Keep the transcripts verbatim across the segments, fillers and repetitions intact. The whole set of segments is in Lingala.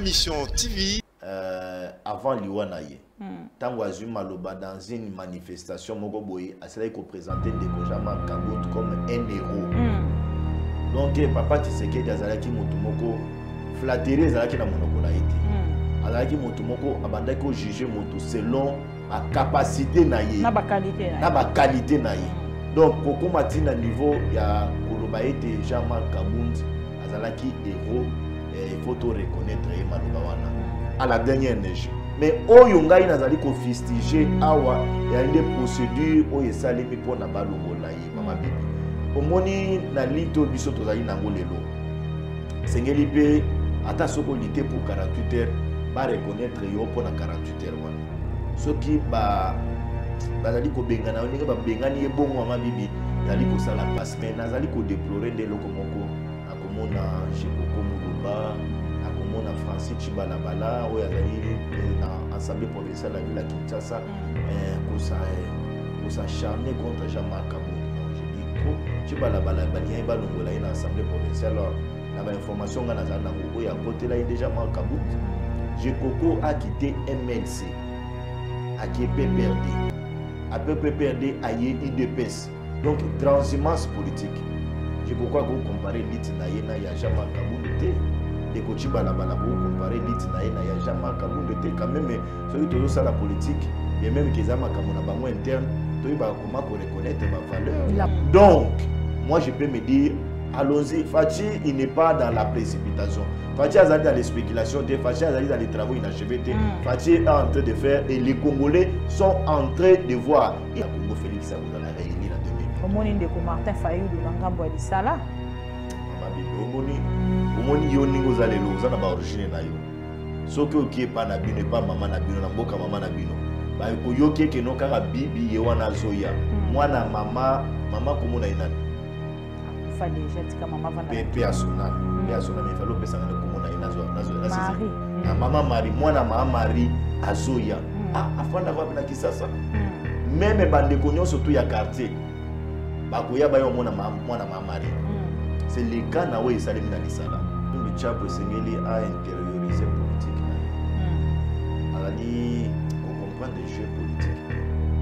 Mission T V. Euh, avant Liwanaye, tant que Maloba dans une manifestation, Mogoboy a cela qu'on présentait Ndekojama Kabout comme un héros. Mm. Donc, papa Tshisekedi Azalaki Motomoko flatterie Azalaki na monoko na été. Azalaki Motomoko abandaki juger moto selon la capacité naïe. Na ba qualité naïe. Na ba qualité naïe. Donc, Koko Matina niveau ya Koloba été Jean-Marc Kabout Azalaki héros. Il faut tout reconnaître Maloba wana. À la dernière neige. Mais Oyonga il nazali ko fustiger awa il y a des procédures où il salimi pour na balongo la yi mama bibi. Omoni na lito biso tozali nango lelo. Sengeli pe ata soko lité pour quarante-huit heures ba reconnaître yo pour na quarante-huit heures wana. Soki ba bazali ko bengana oninga ba bengani ebongo mama bibi nazali ko sala passe mais nazali ko déplorer de lokomoko akomona Jekoko Muluba na Francis Chibalabala où il y a l'Assemblée provinciale de la ville à Kinshasa pour s'acharner contre Jean-Marc Kabout. Je dis trop Chibalabala il y a une Assemblée provinciale la information que nous avons à côté là il déjà Jean-Marc Kabout. Jekoko a quitté M L C à P P R D à P P R D à I D P S donc transhumance politique. Jekoko a comparé l'Itinaïna et Jean-Marc Kabout. Et quand tu vas là-bas, comparer l'I T N A et na Jean-Marc Kabout quand même celui qui ça la politique et même qu'ils ont un bango interne, tu vas comment reconnaître ma valeur. Donc, moi je peux me dire, allons-y. Fachi, il n'est pas dans la précipitation. Fachi a dans les spéculations, Fachi a dans les travaux inachevés. Fachi est en train de faire et les Congolais sont en train de voir. Il y a Congo Félix à vous dans la réunion en deux mille. Comment est-ce que Martin Fayou de l'Angambo de Sala? Omoni yo ningo za lelo za na ba origine na yo soki okie pa na bino pa mama na bino na mboka mama na bino ba oyoki ke no kaka bibi ye wana zoya mwana mama mama komona inani fa déjà tika mama vana pepe asuna pe asuna me falo pesa ngane komona inazo nazo nazo na mama mari mwana mama mari azoya ah afanda kwa na kisasa même bande konyo surtout ya quartier ba koya ba yo mwana mwana mama mari. C'est le cas na we salimi na lisala. Le Tchabo Sengeli a intériorisé politique. Elle a dit qu'on comprend des jeux politiques.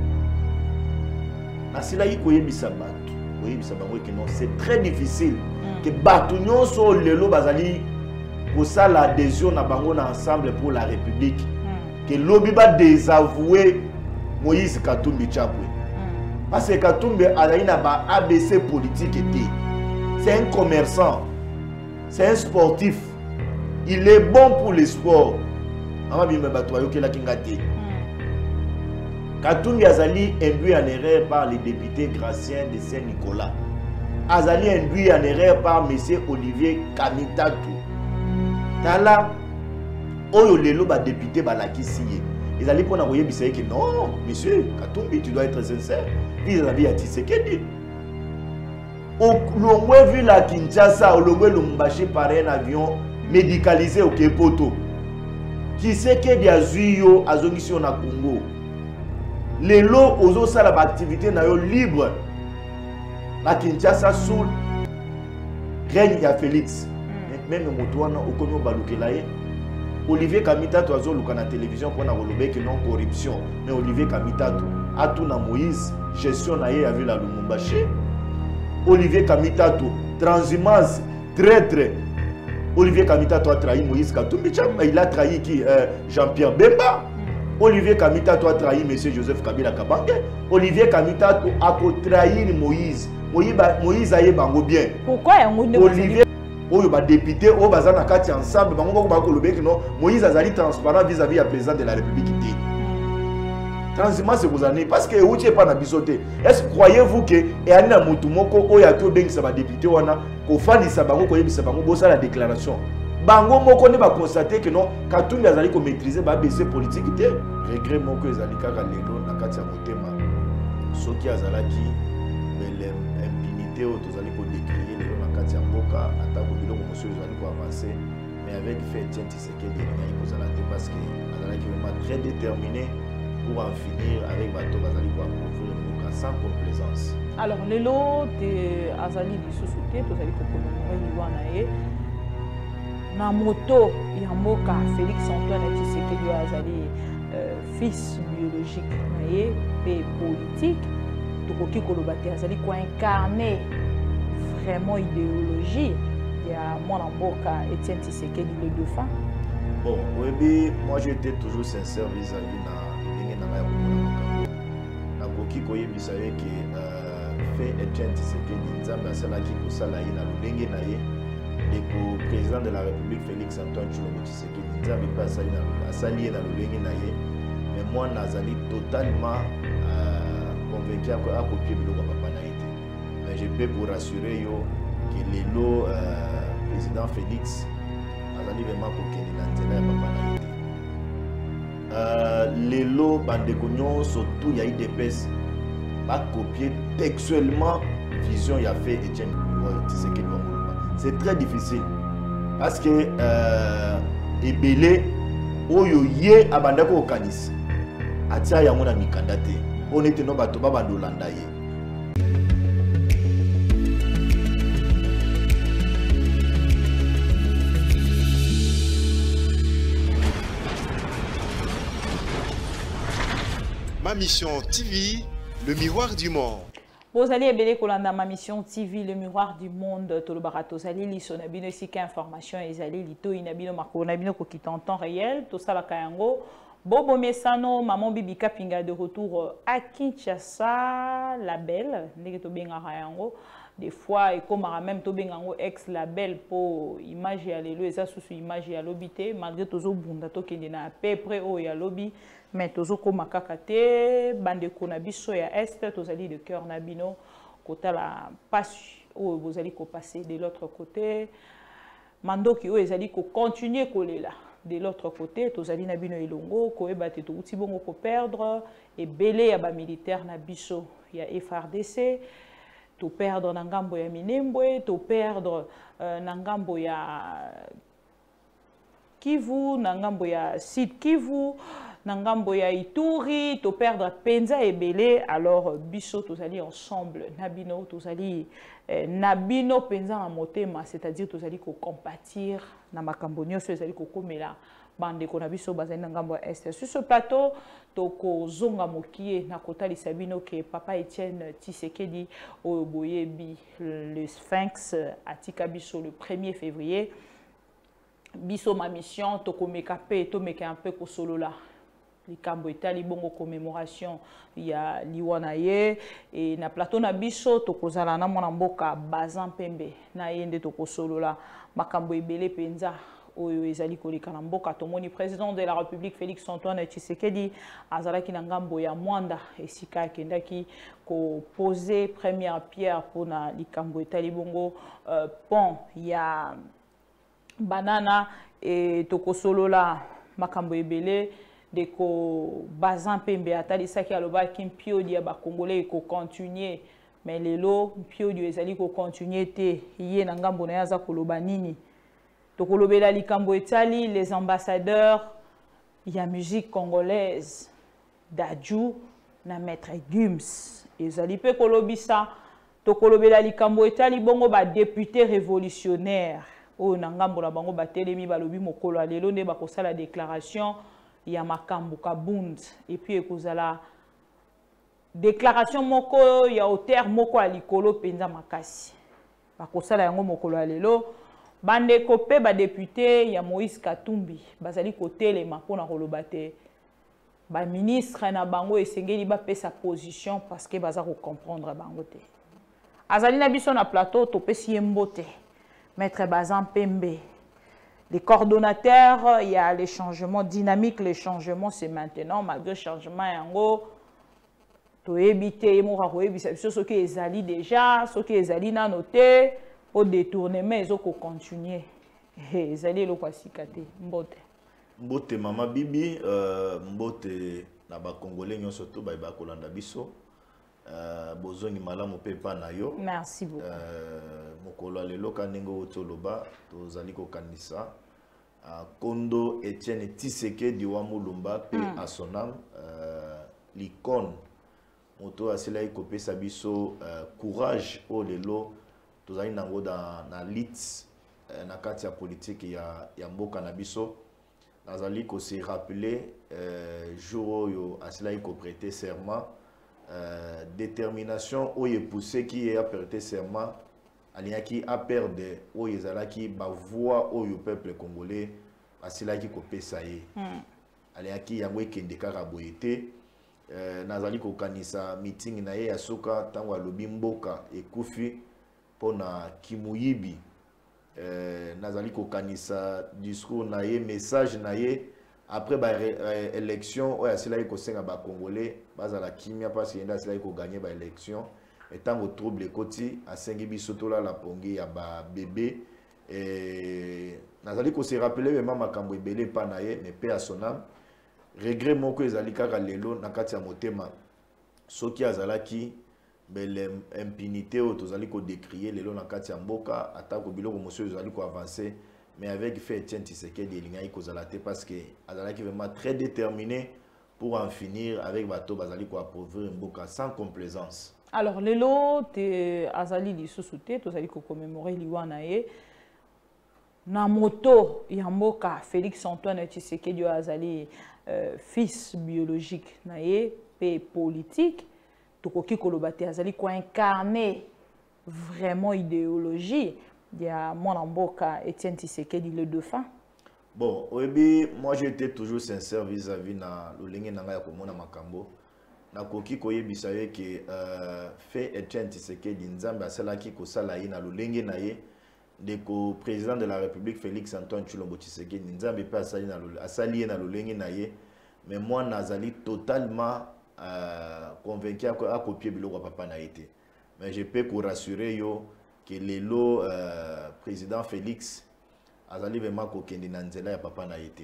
Asila yi koye bisabatu, koye bisabango que non, c'est très difficile que batunyo so lelo bazali pour ça l'adhésion na bango na ensemble pour la République. Que lobi ba désavouer Moïse Katumbi Tchabo. Parce que Katumbi a na ba A B C politique était. C'est un commerçant, c'est un sportif. Il est bon pour le sport. Katumbi Azali induit en erreur par le député Gracien de Saint-Nicolas. Azali induit en erreur par M. Olivier Kamitatou. Tala, Oyo Lelo, député Balakisiye. Ils allaient pour envoyer Bissaye que non, monsieur Katumbi, tu dois être sincère. Vis-à-vis à Tshisekedi. Au Longwe vu la Kinshasa, au Longwe Lumbashi par un avion médicalisé au Kepoto. Qui sait qu'il y a Zuyo à Zongisio na Congo. Les lots aux autres salles d'activité sont libres. La Kinshasa sous règne de Félix. Même Moutouana, au Kono Balukelaye. Olivier Kamitato a zo luka na télévision pour na relever que non corruption. Mais Olivier Kamitato a tout na Moïse, gestion na ye a vu la Lumumbashi. Olivier Kamitato, transhumance, traître. Olivier Kamitato a trahi Moïse Katumbi, il a trahi qui euh, Jean-Pierre Bemba. Olivier Kamitato a trahi M. Joseph Kabila Kabange. Olivier Kamitato a trahi Moïse. Moïse a eu bango bien. Pourquoi Olivier Oyo ba député o bazana kati ensemble bango ba ko lobeki non Moïse azali transparent vis-à-vis du président de la République. Transhumance c'est vous années parce que vous n'êtes pas dans bisoté. Est-ce que croyez-vous que et Anna Mutumoko Oyato Beng sa député wana ko fani sa bango ko yebisa bango bosa la déclaration. Bango moko ne ba constater que non Katumbi azali ko maîtriser ba B C politique té. Regret moko ezali kaka lelo na kati ya motema. Soki azalaki belle impunité o tozali ko décrier lelo na kati ya mboka atako biloko monsieur ezali ko avancer mais avec fait Tshisekedi il ko zala té parce que azalaki vraiment très déterminé pour en finir avec Bato Bazali pour approfondir le cas sans complaisance. Alors, le lot de Azali du sous-souté, vous allez commémorer Liwanaye. na moto ya mboka Félix Antoine Tshisekedi azali euh, fils biologique na ye pe politique tokoki koloba te azali ko incarner vraiment idéologie ya mwana mboka Etienne Tshisekedi le dauphin. Bon, oui, moi j'étais toujours sincère vis-à-vis na ndenge na ngai komona makambo. Nakoki koyebisa ye ke fait Etienne Tshisekedi nzambe asalaki kosala ye na lolenge na ye ndeko président de la République Félix Antoine Tshisekedi nzambe mpe asali na asali ye na lolenge na ye, mais moi nazali totalement euh, convaincu akopie biloko papa na ye te. Mais je peux vous rassurer yo que lelo euh, président Félix azali vraiment kokende na nzela ya papa na ye te. Euh, lelo bandeko nyonso tout ya I D P S ba copier textuellement vision ya fait Etienne Tshisekedi Wamuluba. C'est très difficile parce que euh, ebele oyo ye abandako okanisi atia yango na mikanda te on était no bato babandolanda ye. Ma mission T V, le miroir du monde. Vous allez ebele kolanda ma mission T V, le miroir du monde. Tolobara tozali liso na bino sika information ezali lito inabino makolo na bino kokita en temps réel. Tosala kayango. Bobo Mesano, maman Bibi Kapinga de retour à Kinshasa, la belle. Ndenge to benga kayango. Des fois, et comme même to benga ex label pour image ya lelo eza susu image ya lobité malgré tozo bunda to kende na à peu près o ya lobby. Mais tozo koma kakate bande kona biso ya est tozali de cœur nabino kota la passe ou vous allez ko passer de l'autre côté mandoki o ezali ko continuer kolela de l'autre côté tozali nabino elongo ko ebate to uti bongo ko perdre et belé ya ba militaire na biso ya F R D C to perdre na ngambo ya Minembwe to perdre euh, na ngambo ya Kivu na ngambo ya Sud Kivu Nangambo ya Ituri, to perdre penza et belé, alors biso tous allés ensemble, nabino tous allés eh, nabino penza en motema, c'est-à-dire tous allés ko compatir na makambonio, tous allés ko komela bande ko nabiso bazali nangambo est. Sur ce plateau, to ko zonga mokie na kota li sabino ke papa Etienne Tshisekedi o boyebi le Sphinx atika biso le premier février. Biso ma mission to ko mekape to meka un peu ko solo là. Likambo etali bongo commémoration ya liwana ye et na plateau na biso tokozala na mwana mboka Bazan Pembe na yende tokosolola makambo ebele penza oyo ezali koleka na mboka tomoni président de la République Félix Antoine Tshisekedi azalaki na ngambo ya Mwanda esika akendaki ko poser première pierre pour na likambo etali bongo euh, pont ya banana et tokosolola makambo ebele de ko Bazan Pembe atali saki aloba ki mpio dia ba congolais ko continuer mais lelo mpio dio ezali ko continuer te ye na ngambo na yaza koloba nini to kolobela likambo etali les ambassadeurs ya musique congolaise Dadju na maître Gums ezali pe kolobisa to kolobela likambo etali bongo ba député révolutionnaire o na ngambo na bango batelemi balobi mokolo lelo nde ba kosala déclaration ya makambo kabund et puis ekozala déclaration moko ya auteur moko a likolo penza makasi bakosala yango mokolo ya lelo bande kopé ba député ya Moïse Katumbi bazali kotelema pona koloba te ba ministre na bango esengeli ba pesa position parce que baza ko comprendre bango te azali na biso na plateau to pesi mbote maître Bazan Pembe. Les coordonnateurs, il y a les changements dynamiques, les changements c'est maintenant, malgré le changement, yango, to éviter, moi, ce qui est allé déjà, ce qui est allé n'a noté, au détournement, ils ont continué. Ils allaient le quoi cicater, mbote. Mbote Mama Bibi, euh, mbote na ba Congolais, nous surtout ba ba kolanda biso. Euh, bozongi malamu pe pa na yo. Merci beaucoup. Euh, mokolo lelo kanengo otoloba tozali ko kanisa uh, Kondo Etienne Tshisekedi Wamuluba pe mm. à son âme euh, l'icône moto asila ikopesa biso uh, courage o lelo tozali nango dans na lit na kati ya politique ya ya mboka na biso nazali ko se rappeler euh, jour oyo asila ko prêter serment euh, détermination oyo poussé qui a prêté serment aliaki a perdre oyo ezalaki ba voix oyo peuple congolais asila ki ko pesa ye mm. aliaki yango ekende kaka boye te euh, nazali ko kanisa meeting na ye ya soka tango alobi mboka ekufi pona kimuyibi euh, nazali ko kanisa discours na ye message na ye après ba euh, élection oya sila ko senga ba congolais bazala kimia parce que nda sila ko gagner ba élection etango trouble koti asengi biso tola la pongi ya ba bébé et nazali ko se rappeler vraiment makambo ebele pa na ye mais paix à son âme regret moko ezali kaka lelo na kati ya motema soki azalaki belle impunité o tozali ko décrier lelo na kati ya mboka atako biloko monsieur ezali ko avancer mais avec fait Etienne Tshisekedi elingai ko zalate parce que azalaki vraiment très déterminé pour en finir avec bato bazali ko appauvrir mboka sans complaisance. Alors lelo te azali li susute tozali ko commémorer liwana ye na moto ya mboka Félix Antoine Tshisekedi azali euh, fils biologique na ye pe politique tokoki koloba te azali ko incarner vraiment idéologie ya mwana mboka Etienne Tshisekedi le dauphin. Bon, oyebi moi j'étais toujours sincère vis-à-vis na lolenge nanga ya komona makambo na koki koyebisa ye ke euh, fait Etienne Tshisekedi nzambe asalaki kosala ye na lolenge na ye ndeko président de la République Félix Antoine Tshilombo Tshisekedi nzambe pe asali na asali ye na lolenge na ye mais moi nazali totalement euh, convaincu à copier biloko papa na été mais je peux vous rassurer yo que lelo euh, président Félix azali vraiment kokende na nzela ya papa na été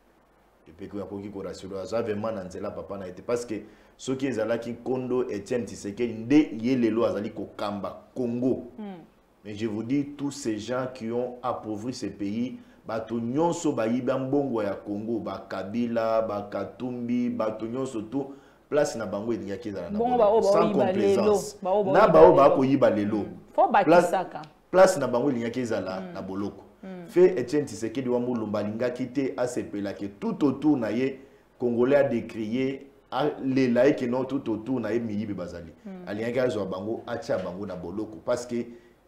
je peux vous rassurer azali vraiment na nzela papa na été parce que ce qui ezalaki kondo Etienne Tshisekedi nde ye lelo azali kokamba Congo mm. Mais je vous dis, tous ces gens qui ont appauvri ce pays, bato nyonso bayiba mbongo ya Congo, ba Kabila, ba Katumbi, bato nyonso tout, place na bango elinga kezala na bango, sans complaisance. Na bao ba ko yiba lelo. Faut bakisaka. Place na bango elinga kezala na boloko. Fait Etienne Tshisekedi wa mulumba linga kite asepela que tout autour na ye Congolais a décrié les laïcs non tout autour na ye miyibe bazali. Alinga zo bango acha bango na boloko parce que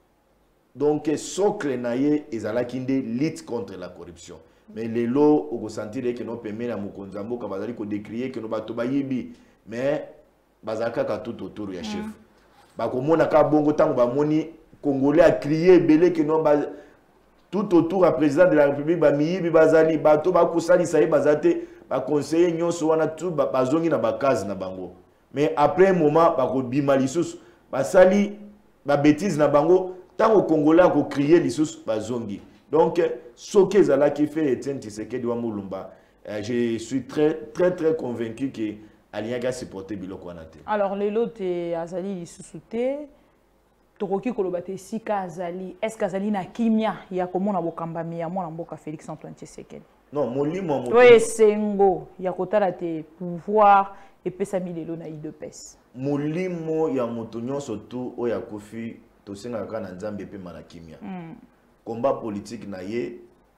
donc socle naye ezalaki nde lutte contre la corruption mais lelo oko sentir que no permet na mokonza mboka bazali ko décrier que no bato bayibi mais bazaka ka tout autour ya chef ba komona ka bongo tango ba moni congolais a crié belé que no ba tout autour à président de la République ba miyibi bazali bato ba kusali sayi bazate ba conseiller nyonso wana tout ba bazongi na bakazi na bango mais après un moment ba ko bima lisusu basali ba bêtise na bango tant au Congolais a crié l'issous bazongi. Donc, ce que Zala qui fait Etienne Tshisekedi wa Mulumba, je suis très très très convaincu que Aliaga supporter biloko anate. Alors les lots Azali l'issouté, Toroki kolobate sika Azali, est-ce qu'Azali na kimia ya komona bokamba mi ya mwana mboka Félix Antoine Tshisekedi? Non, molimo mo. Oui, sengo ya kotala te pouvoir et pesa mi lelo na I D P S. Molimo ya motonyo surtout oya kofi to senga kana nzambe pe mana kimia mm. Combat politique na ye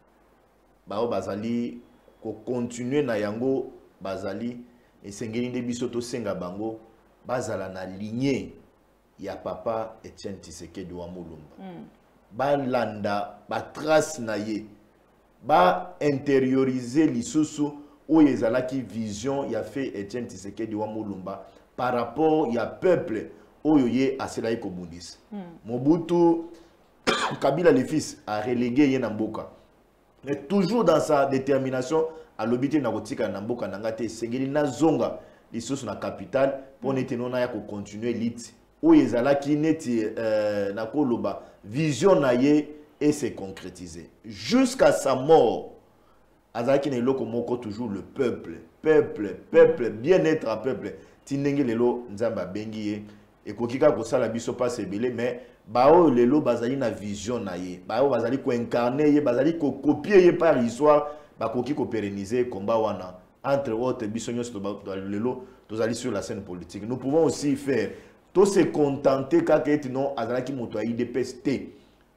bao bazali ko continuer na yango bazali esengeli nde biso to senga bango bazala na lignée ya papa Etienne Tshisekedi wa Mulumba mm. Ba landa ba trace na ye ba intérioriser lisusu oyo ezalaki vision ya fait Etienne Tshisekedi wa Mulumba par rapport ya peuple oyo ye aselayi ko bundisa mm. Mobutu Kabila le fils a relégué ye na mboka mais toujours dans sa détermination à l'obité na kotika na mboka nanga te sengeli na zonga lisusu na capitale pour mm. nete nona ya ko continuer lit oyo ezalaki neti euh, na koloba vision na ye et se concrétiser jusqu'à sa mort azalaki na eloko moko toujours le peuple peuple peuple bien-être à peuple tinenge lelo nzamba bengi ye et kokika kosala biso passe ebele mais bao lelo bazali na vision na ye bao bazali ko incarner ye bazali ko copier ye par histoire ba koki ko pérenniser combat wana entre autres biso nyonso to lelo tozali sur la scène politique. Nous pouvons aussi faire tout se contenter kaka eti non azalaki moto ya I D P S T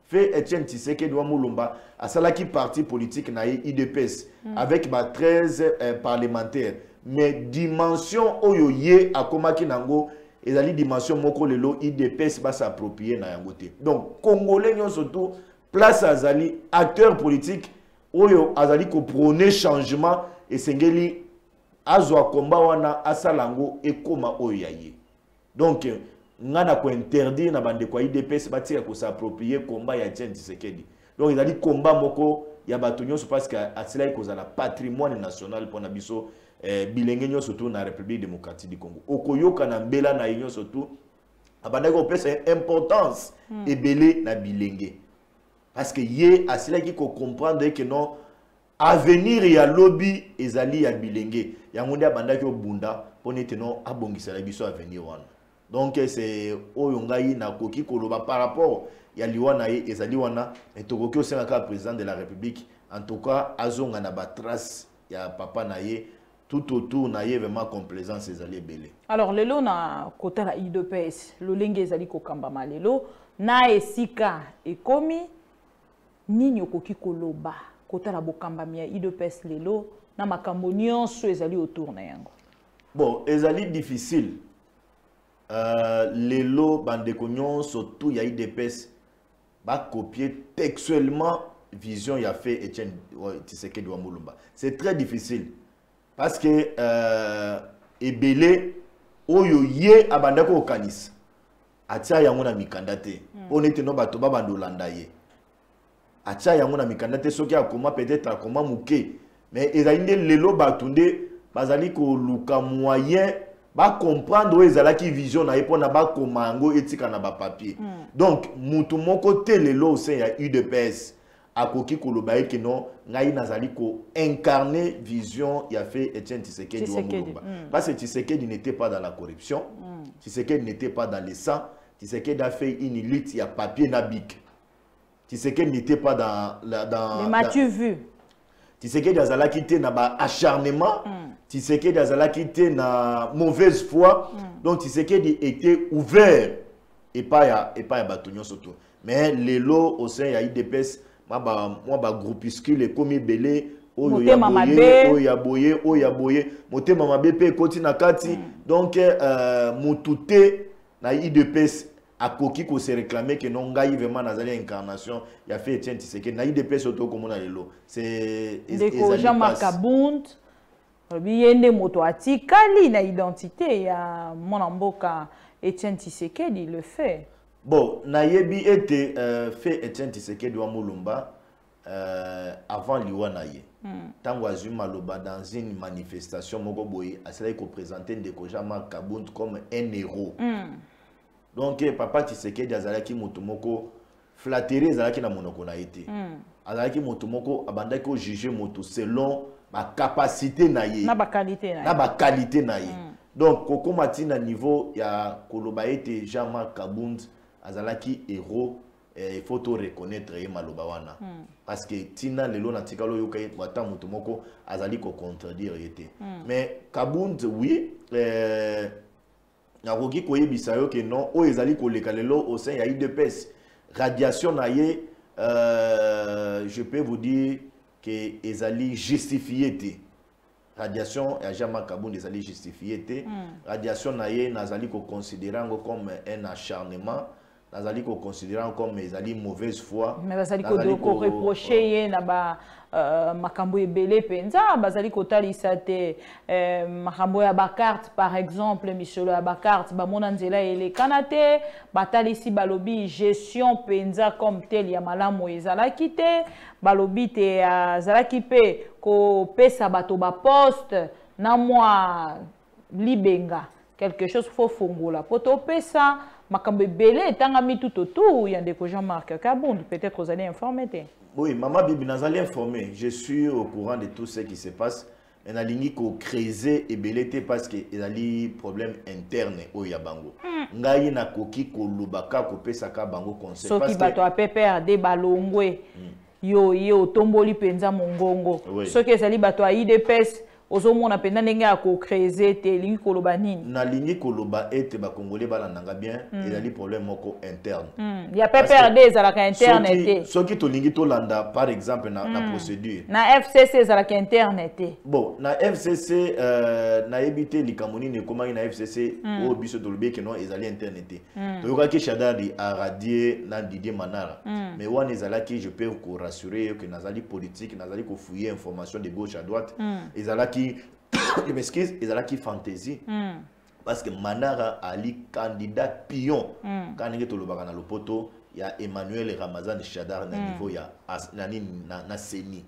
fait Etienne Tshisekedi wa Mulumba à salaki parti politique na I D P S mm. avec ba treize euh, parlementaires mais dimension oyo ye akomaki nango ezali dimension moko lelo I D P S ba s'approprier na yango te. Donc congolais nyon surtout place azali acteur politique oyo azali ko prôner changement et sengeli azwa komba wana asalango ekoma oyo yaye. Donc ngana ko interdire na bande ko I D P S batika ko s'approprier combat ya Etienne Tshisekedi. Donc il a dit combat moko ya bato nyonso parce que asila ko za la patrimoine national pour na biso eh, bilenge nyonso surtout na République démocratique du Congo. Okoyoka na mbela na union surtout abanda ko pesa importance mm. ebele na bilenge. Parce que yé asila ki ko comprendre que non avenir ya lobby ezali ya bilenge. Yango ndia banda ko bunda pone teno abongisa la biso avenir wana. Donc c'est oyongai na koki koloba par rapport ya liwana ye ezali wana etokoki osengaka président de la République en tout cas azonga na ba trace ya papa na ye tout autour na ye vraiment complaisance ezali belé. Alors lelo na kota la I D P S lolenge ezali kokamba malelo na esika ekomi nini okoki koloba kota la bokamba mia I D P S lelo na makambo nyonso ezali autour na yango. Bon, ezali difficile. Euh, lelo bandeko nyonso tout ya I D P S ba copier textuellement vision ya fait Etienne Tshisekedi wa Mulumba. C'est très difficile parce que euh, ebele oyo ye abandako okanis atia yango na mikanda te po nete no bato ba bandolanda ye atia yango na mikanda te soki akoma peut-être akoma muke mais ezali nde lelo batunde bazali ko luka moyen ba comprendre ezalaki vision na epona ba komango etika na ba papier mm. Donc mutu moko te lelo au sein ya U D P S akoki koloba ke non ngai nazali ko incarner vision ya fait Etienne Tshisekedi wa Mulumba mm. Parce que Tshisekedi n'était pas dans la corruption mm. Tshisekedi n'était pas dans les sang Tshisekedi a fait une élite ya papier na bic Tshisekedi n'était pas dans la dans mais m'as-tu vu Tshisekedi azalaki te na ba acharnement mm. Tshisekedi azalaki te na mauvaise foi mm. Donc Tshisekedi était ouvert et pas ya et pas ya bato nyonso to mais lelo au sein ya I D P S ma ba moi ba groupuscule komi belé oyo ya boye oyo ya boye oyo ya boye motema mabe pe koti na kati mm. Donc euh, mutute na I D P S akoki ko se réclamer que non ngai vraiment nazali incarnation ya fait Etienne Tshisekedi na I D P S auto komona lelo c'est Ndeko Jean-Marc Kabund biyende moto atikali na identité ya mwana mboka Etienne Tshisekedi le fait. Bon, nayebi était euh, fait Etienne Tshisekedi wa Mulumba euh, avant liwa naye. Mm. Tango azuma loba dans une manifestation moko boye asala ko présenter Ndeko Jean-Marc Kabund comme un héros. Mm. Donc papa Tshisekedi azalaki moto moko flatterie azalaki na monoko na été. Mm. Azalaki moto moko abandaki ko juger moto selon ma capacité na ye. Na ba qualité na ye. Na ba qualité na ye. Mm. Donc koko matina niveau ya koloba ete Jean-Marc Kabund azalaki héros il faut to reconnaître ye maloba wana mm. Parce que tina lelo na tikalo yoka wata moto moko azali ko contredire yete mm. Mais Kabund oui euh na koki koyebisa yo ke non o ezali ko leka lelo au sein ya I D P S radiation na ye euh je peux vous dire que ezali justifié te radiation ya Jean-Marc Kabund ezali justifié te mm. Radiation na ye nazali ko considérer comme un acharnement nazali ko considérer comme ezali mauvaise foi mais bazali ko ko reprocher ye na ba uh, makambo ebele penza bazali ko talisa te uh, makambo ya ba carte par exemple misolo ya ba carte ba mona nzela ele kanate batalisi balobi gestion penza comme tel ya malamu ezalaki te balobi te azalaki pe ko pesa bato ba poste na moi libenga quelque chose faut fongola poto pesa makambe belé tangami tout autour ya Ndeko Jean-Marc Kabund peut-être vous allez informer. Oui, maman Bibi nazali informé, je suis au courant de tout ce qui se passe. On a ligné ko creuser et belé parce que il y a des problèmes internes au Yabango. Ngai na koki ko lubaka ko pesa ka bango conseil parce que so ki bato a pepper de balongwe yo yo tomboli penza mongongo. So ki ezali bato a I D P S ozomona penda ndenge ya ko créer te lingi koloba nini na lingi koloba ete ba congolais balandanga bien mm. ezali problème moko interne mm. ya P P R D ezalaka interne te soki to lingi to landa par exemple na, mm. na procédure na F C C ezalaka interne te bon na F C C euh, na ebité likamoni ne komaki na F C C mm. o biso to lobeki non ezali interne te mm. to yoka ki Shadari a radier na Didier Manara mm. mais wana ezalaki je peux vous rassurer que nazali politique nazali ko fouiller information de gauche à droite mm. ezalaki je m'excuse, ils ont qui fantaisie mm. parce que Manara ali candidat pion mm. quand il est au Lobana le poto il y a Emmanuel Ramazan Shadar na mm. niveau ya na na na seni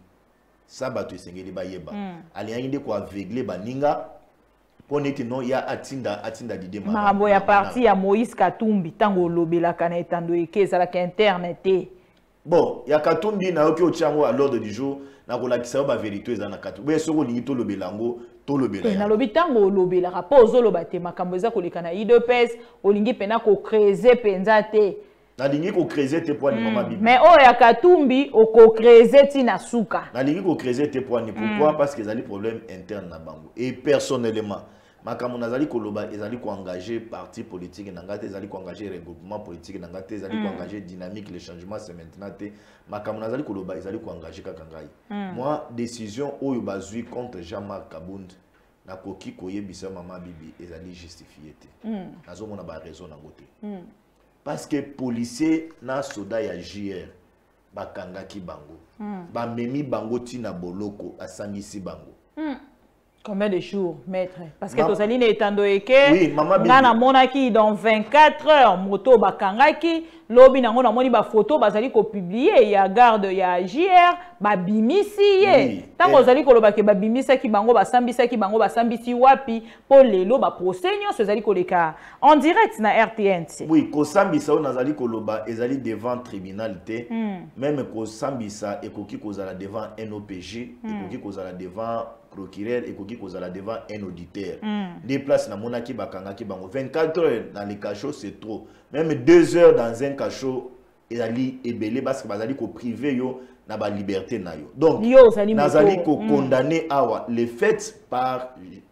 ça ba tu sengeli ba yeba mm. ali yinde ko aveugler baninga pour neti non il y a atinda atinda Didier Manara marambo ya parti ya Moïse Katumbi tango lobela kana etando eke ça la interne te bon ya Katumbi na oki ochango à l'ordre du jour na kolakisa ba vérité eza na katu be soko lingi to lobelango to lobela na lobi tango lobela rapport ozoloba te makambo eza koleka na I D P S olingi pena ko créer penza te na lingi ko créer te pour ni mama bibi mais o ya Katumbi o ko créer ti na suka na lingi ko créer te pour ni pourquoi mm. parce que ezali problème interne na bango et personnellement makambo nazali koloba ezali ko engager parti politique na ngate ezali ko engager regroupement politique na ngate ezali ko engager dynamique le changement c'est maintenant te makambo nazali koloba ezali ko engager kaka ngai mm. moi décision oyo bazui contre Jean-Marc Kabund na koki koyebisa mama bibi ezali justifié te mm. nazomona ba raison na ngote mm. parce que policier na soda ya J R bakangaki bango mm. ba memi bango tina boloko asangisi bango mm. Combien de jours, maître? Parce que Tosaline est en doeke. Oui, maman. Nana monaki dans vingt-quatre heures, moto bakangaki, lobi nango na moni ba photo bazali ko publier, il y a garde, il y a J R, ba bimisi ye. Tant que zali ko loba ke ba bimisa ki bango ba sambisa ki bango ba sambisi wapi, pour lelo ba procès nyo zali ko leka en direct na R T N C. Oui, ko sambisa o nazali ko loba ezali devant tribunal te, mm. même ko sambisa ekoki ko zala devant N O P J, mm. ekoki ko zala devant procureur et koki kozala devant un auditeur. Mm. Des places na monaki bakangaki bango vingt-quatre heures dans les cachots c'est trop. Même deux heures dans un cachot ezali ebelé parce que bazali ko privé yo na ba liberté na yo. Donc nazali ko mm. condamné awa les faits par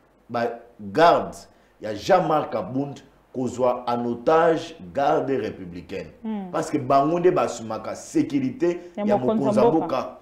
ba garde ya Jean-Marc Kabund kozwa en otage garde républicaine mm. parce que bangonde basumaka sécurité ya mokonza mboka.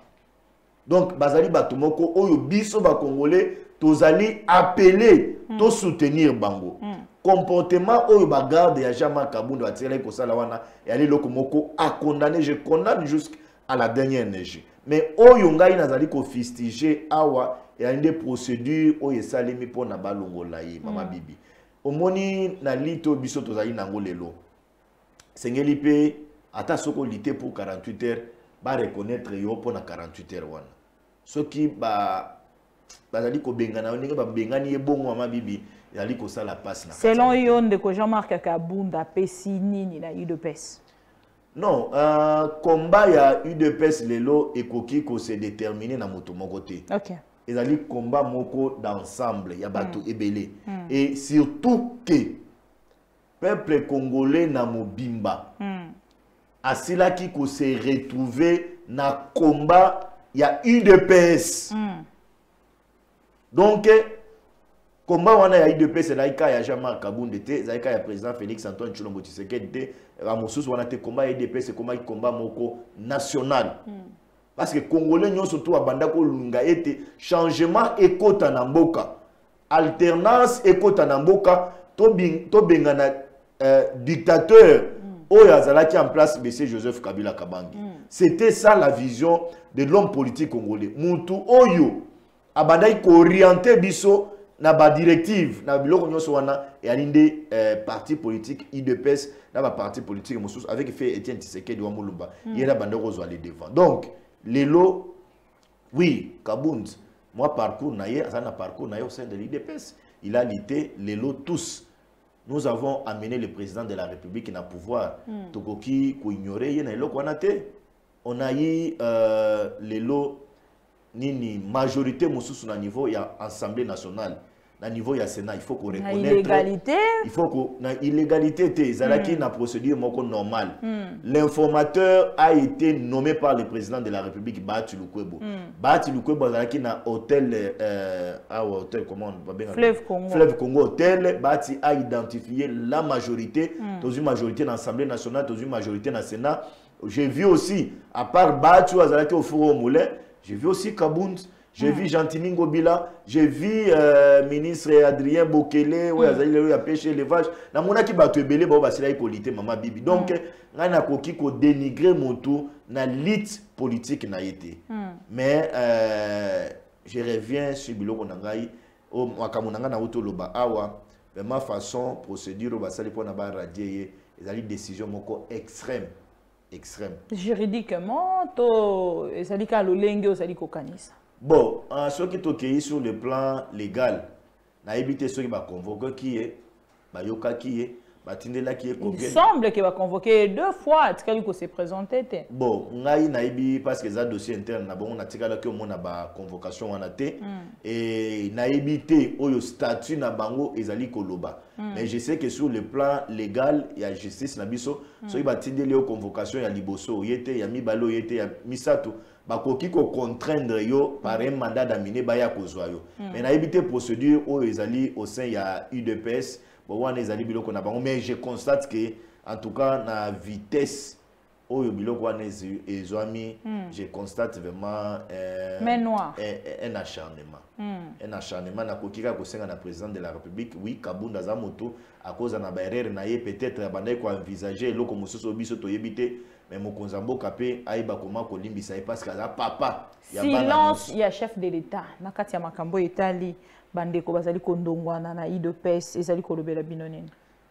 Donc, bazali batumoko oyo biso ba congolais tozali appeler mm. to soutenir bango. Mm. Comportement oyo ba garde ya Jean-Marc Kabund ba tiré ko sala wana ya li lokomoko a condamné, je condamne jusqu'à la dernière énergie. Mais oyo ngai nazali ko fustiger awa ya inde procédure oyo salemi pona balongola yi mama mm. bibi. Omoni na lito biso tozali nango lelo. Sengeli pe ata soko lité pour quarante-huit heures ba reconnaître yo pona quarante-huit heures wana. Ce qui ba bazali ko bengana oninga ba bengani ye bongo mama bibi yali ko sala passe na. Selon yo ndeko Jean-Marc Kabund apesi nini na U D P S? Non, euh, combat ya U D P S lelo ekoki ko se déterminer na moto moko te. OK. Ezali combat moko d'ensemble ya bato mm. ebele mm. et surtout que peuple congolais na mobimba. Mm. Asila ki ko se retrouver na combat il y a U D P S. Mm. Donc, combat wana ya U D P S, c'est laïka ya Jean-Marc Kabund, c'est laïka ya président Félix Antoine Tshilombo Tshisekedi, Ramosus wana te combat U D P S, c'est combat combat moko national. Mm. Parce que Congolais nyo surtout abanda ko lunga ete changement ekota na mboka, alternance ekota na mboka, to bing to bengana euh, dictateur. Oyo azalaki en place M. Joseph Kabila Kabangi. Mm. C'était ça la vision de l'homme politique congolais. Muntu oyo abandai ko orienter biso na ba directive na biloko nyonso wana et alinde euh, parti politique I D P S na ba parti politique mosusu avec fait Etienne Tshisekedi wa Mulumba. Mm. Il a bandé kozwa les devant. Donc lelo oui, Kabund moi parcours na ye, ça na parcours na ye au sein de l'I D P S. Il a lutté lelo tous. Nous avons amené le président de la République dans le pouvoir. Mm. Tokoki ko ignorer yena elo kwana te. On a eu euh, lelo nini majorité mususu na niveau ya Assemblée nationale. na niveau ya Sénat, il faut qu'on reconnaisse. Illégalité. Il faut qu'on na illégalité té zalaki na procédure moko normale. L'informateur a été nommé par le président de la République Bahati Lukwebo. Bahati Lukwebo zalaki na hôtel euh ah hôtel comment on va bien Fleuve Congo. Fleuve Congo hôtel Bahati a identifié la majorité, dans une majorité dans l'Assemblée nationale, dans une majorité dans le Sénat. J'ai vu aussi à part Bahati zalaki au four au moulin, j'ai vu aussi Kabound. J'ai mm. vu Gentini Ngobila, j'ai vu euh, ministre Adrien Bokele, où il a pêché l'élevage. Na mona ki batu ebele ba basila ikolité mama bibi. Donc nga na koki ko dénigrer mon tour na lit politique na été. Mais euh, je reviens sur biloko na ngai o makamunanga na uto loba awa, de ma façon procédure ba sali pona ba radier ezali décision moko extrême extrême. Juridiquement to ezali ka lolenge ozali ko kanisa. Bon, euh, ce qui est sur le plan légal, na évité ceux qui va convoquer qui est, bah yoka qui est, bah tindela qui est. Il semble qu'il va convoquer deux fois, tika liko se présenter. Bon, ngai na ibi parce que ça dossier interne na bon on a tika la que on a ba convocation on a té et na évité oyo statut na bango ezali koloba. Mais je sais que sur le plan légal, il y a justice na biso, ceux qui va tindela convocation ya liboso yete ya mibalo yete ya misato. Bakoki ko contraindre yo par un mandat d'amener baya kozwa yo. Mais na évité procédure au ezali au sein ya U D P S, bon wana ezali biloko na bango mais je constate que en tout cas na vitesse au biloko wana ezwami, je constate vraiment euh, un, un, un acharnement. Mm. Un acharnement na kokika ko senga na président de la République, oui Kabunda za moto à cause na barrière na ye peut-être bandai ko envisager loko mususu biso to yebite. Mais mon konzambo kapé aïba comment kolimbisa parce que la papa silence il y a chef de l'état na kati ya makambo etali bandeko bazali kondongwana na I D P S ezali kolobela binonene.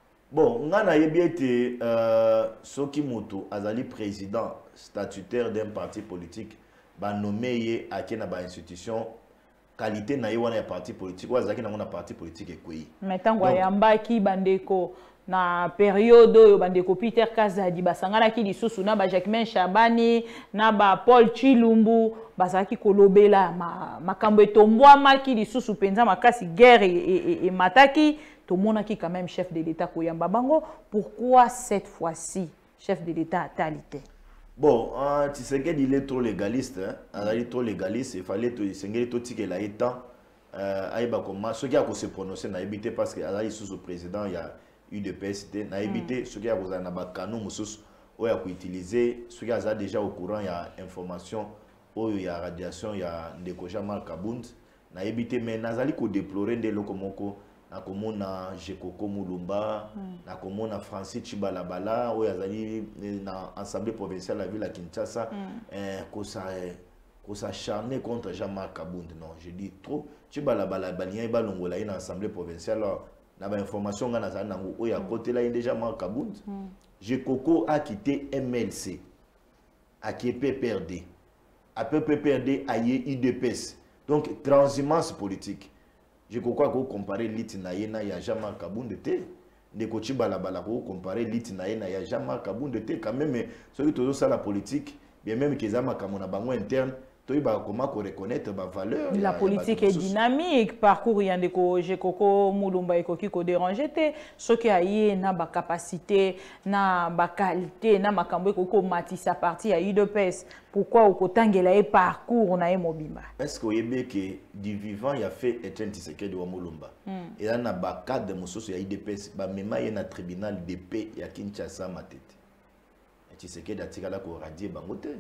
Bon ngana yebiete euh soki moto azali président statutaire d'un parti politique ba nommé ye akena ba institution qualité na ye wana ya parti politique wa zaki na mona parti politique ekoi. Mais tango yambaki bandeko na période oyo bandeko Peter Kazadi basangana ki lisusu na ba Jacquemain Chabani na ba Paul Chilumbu basaki kolobela ma makambo etombwama ki lisusu penza makasi guerre et, et, et mataki to monaki quand même chef de l'état koyamba bango. Pourquoi cette fois-ci chef de l'état talité? Bon, hein, tu sais qu'il est trop légaliste, hein? Il est trop légaliste, il fallait tout sengeli tout ticket là étant euh aïba comment ce qui a se prononcer na éviter parce que là sous président il y a U D P S na éviter ce qui a besoin na ba canon musus ou ya utiliser ce qui a déjà au courant il y a information ou il y a radiation il y a ndeko Jamal Kabound na éviter mais nazali ko déplorer de lokomoko na komona Jekoko Mulumba na komona Francis Chibalabala ou yazali na assemblée provinciale la ville à Kinshasa eh ko ça ko s'acharner contre Jean-Marc Kabound. Non, je dis trop Chibalabala balien ba longola ina assemblée provinciale na ba information nga na nango o ya côté là déjà Marc Kabound. Jekoko a quitté M L C a qui P P R D a P P R D a I D P S. Donc transhumance politique. Je crois que comparer lit na yena ya Jean-Marc Kabound te de kochi balabala ko comparer lit na yena ya Jean-Marc Kabound te quand même ceux qui toujours ça la politique bien même que za makamona bango interne to iba comment ko reconnaître ba valeur la politique est dynamique parcours yande ko Jekoko Mulumba ekoki ko déranger te ce qui a yé na ba capacité na ba qualité na makambo ko matisa parti ya I D P S. Pourquoi au kotangela e parcours na e mobimba? Est-ce que yebe que du vivant il a fait Etienne Tshisekedi wa Mulumba et là na ba cadre de mususu ya I D P S ba mema ye na tribunal de paix ya Kinshasa matete Tshisekedi atikala ko radier bango te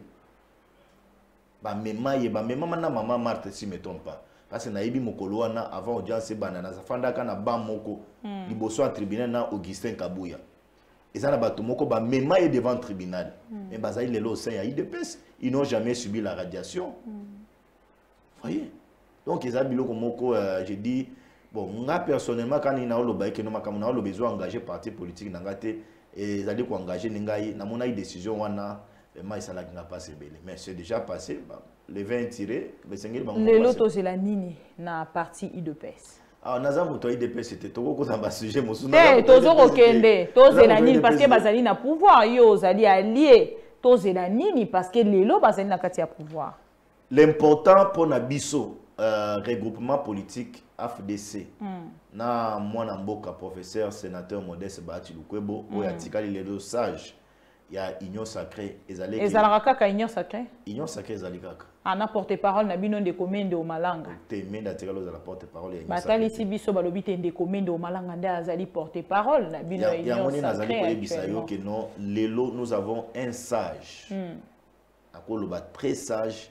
ba mema ye ba mema na maman Marthe si me trompe pas parce que na yebi mokolo wana avant audience banana safandaka na ba moko liboso a tribunal na Augustin Kabuya et ça na bato moko ba mema ye devant tribunal mais bazali lelo au sein ya I D P S ils n'ont jamais subi la radiation. Voyez, donc ils ont biloko moko euh, j'ai dit bon moi personnellement quand il na oloba ke no makamuna olo besoin engager parti politique nangate et ils allaient ko engager ningai na mona décision wana vraiment ça n'a pas passé belé mais c'est déjà passé bah, les vingt tirés mais c'est ngeli bango le loto c'est la nini na parti I D P S. Ah naza moto I D P S c'était toko ko ba sujet mosu na tozo ko kende tozo la nini parce que bazali na pouvoir yo zali allié tozo la nini parce que lelo bazali na kati ya pouvoir. L'important pour Nabiso, euh, regroupement politique A F D C mm. na mwana mboka professeur sénateur Modeste Bahati Lukwebo mm. oya tikali lelo sage ya Union Sacrée ezali ezalaka kaka Union Sacrée Union Sacrée ezali kaka ana porte-parole na bino ndeko Mende o Malanga te Mende tikalo za la porte-parole ya Union Sacrée batali si biso balobi te ndeko Mende o Malanga nda azali porte-parole na bino ya Union Sacrée nazali koyebisa yo que non lelo nous avons un sage mm. akoloba très sage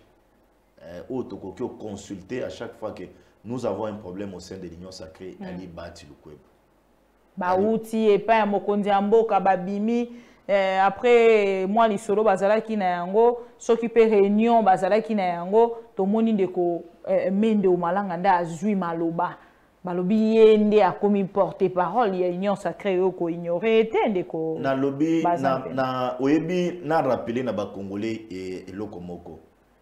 où tu peux consulter à chaque fois que nous avons un problème au sein de l'Union Sacrée mm. Ali Bahati Lukwebo. Ba outi et pas mokonzi amboka babimi eh, après moi li solo bazala ki na yango s'occuper réunion bazala ki na yango to moni ndeko eh, Mende o Malanga nda azui maloba balobi yende akomi porte parole ya Union Sacrée ko ignorer te ndeko na lobby na na oyebi na rappeler na ba congolais et lokomoko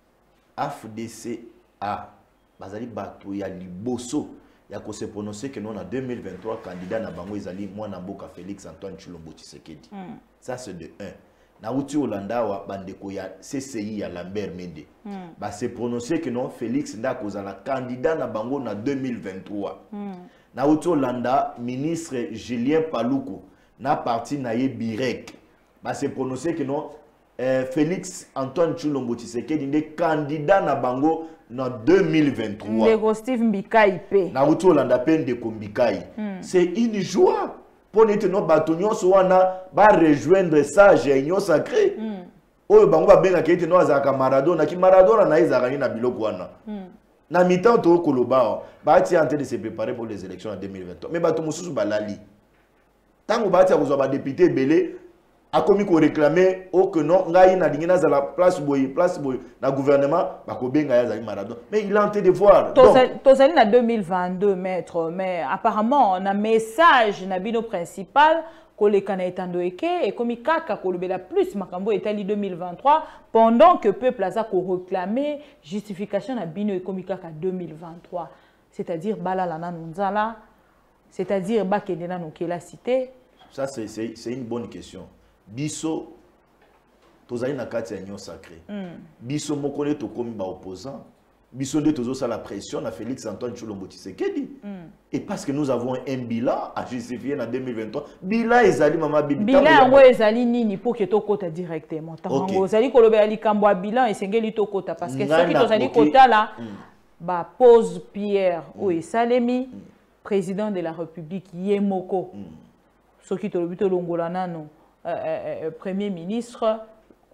A F D C A bazali bato ya liboso ya ko se prononcer que non en deux mille vingt-trois candidat na bango ezali mwana mboka Félix Antoine Tshilombo Tshisekedi. Mm. Ça c'est de un. Na uti Olanda wa bandeko ya C C I ya Lambert Mende. Mm. Ba se prononcer que non Félix nda kozala candidat na bango na deux mille vingt-trois. Mm. Na uti Olanda ministre Julien Paluku na parti na ye Birek. Ba se prononcer que non Euh, Félix Antoine Tshilombo Tshisekedi est candidat na bango en deux mille vingt-trois. Ndeko Steve Mbikai pe. Na uti Olanda pe ndeko Mbikai. Mm. C'est une joie pour nous bato nyonso wana ba rejoindre sage ya Union Sacrée. Mm. Oyo bango ba benga kete no azaka Maradona ki Maradona na ezaka ni na biloko wana. Mm. Na mitan to koloba ba ti en train de se préparer pour les élections en deux mille vingt-trois. Mais bato mususu balali. Tango ba ti akozwa ba député belé a commis qu'on réclamait au que non ngai na dingina za la place boy place boy na gouvernement ba ko benga ya zali Maradona mais il a tenté de voir tozali na deux mille vingt-deux maître mais apparemment on a message na bino principal ko le kana etando eke et comme kaka ko lobela plus makambo etali deux mille vingt-trois pendant que peuple aza ko réclamer justification na bino et comme kaka deux mille vingt-trois c'est-à-dire balala na nzala c'est-à-dire ba kendena no kela cité. Ça c'est c'est une bonne question. Biso tozali na kati ya Union Sacrée. Mm. Biso mokole to komi ba opposant. Biso de tozo sa la pression na Félix Antoine Tshilombo Tshisekedi. Mm. Et parce que nous avons un bilan à justifier en deux mille vingt-trois. Bilan ezali mama bibi. Bilan yango ezali nini pour que to kota directement. Tango ezali kolobe ali kambo a bilan esengeli to kota parce que ceux qui tozali kota là mm. ba pose pierre mm. o esalemi mm. président de la République Yemoko. Mm. Ceux qui tolobi to longola nano Euh, euh, Premier ministre,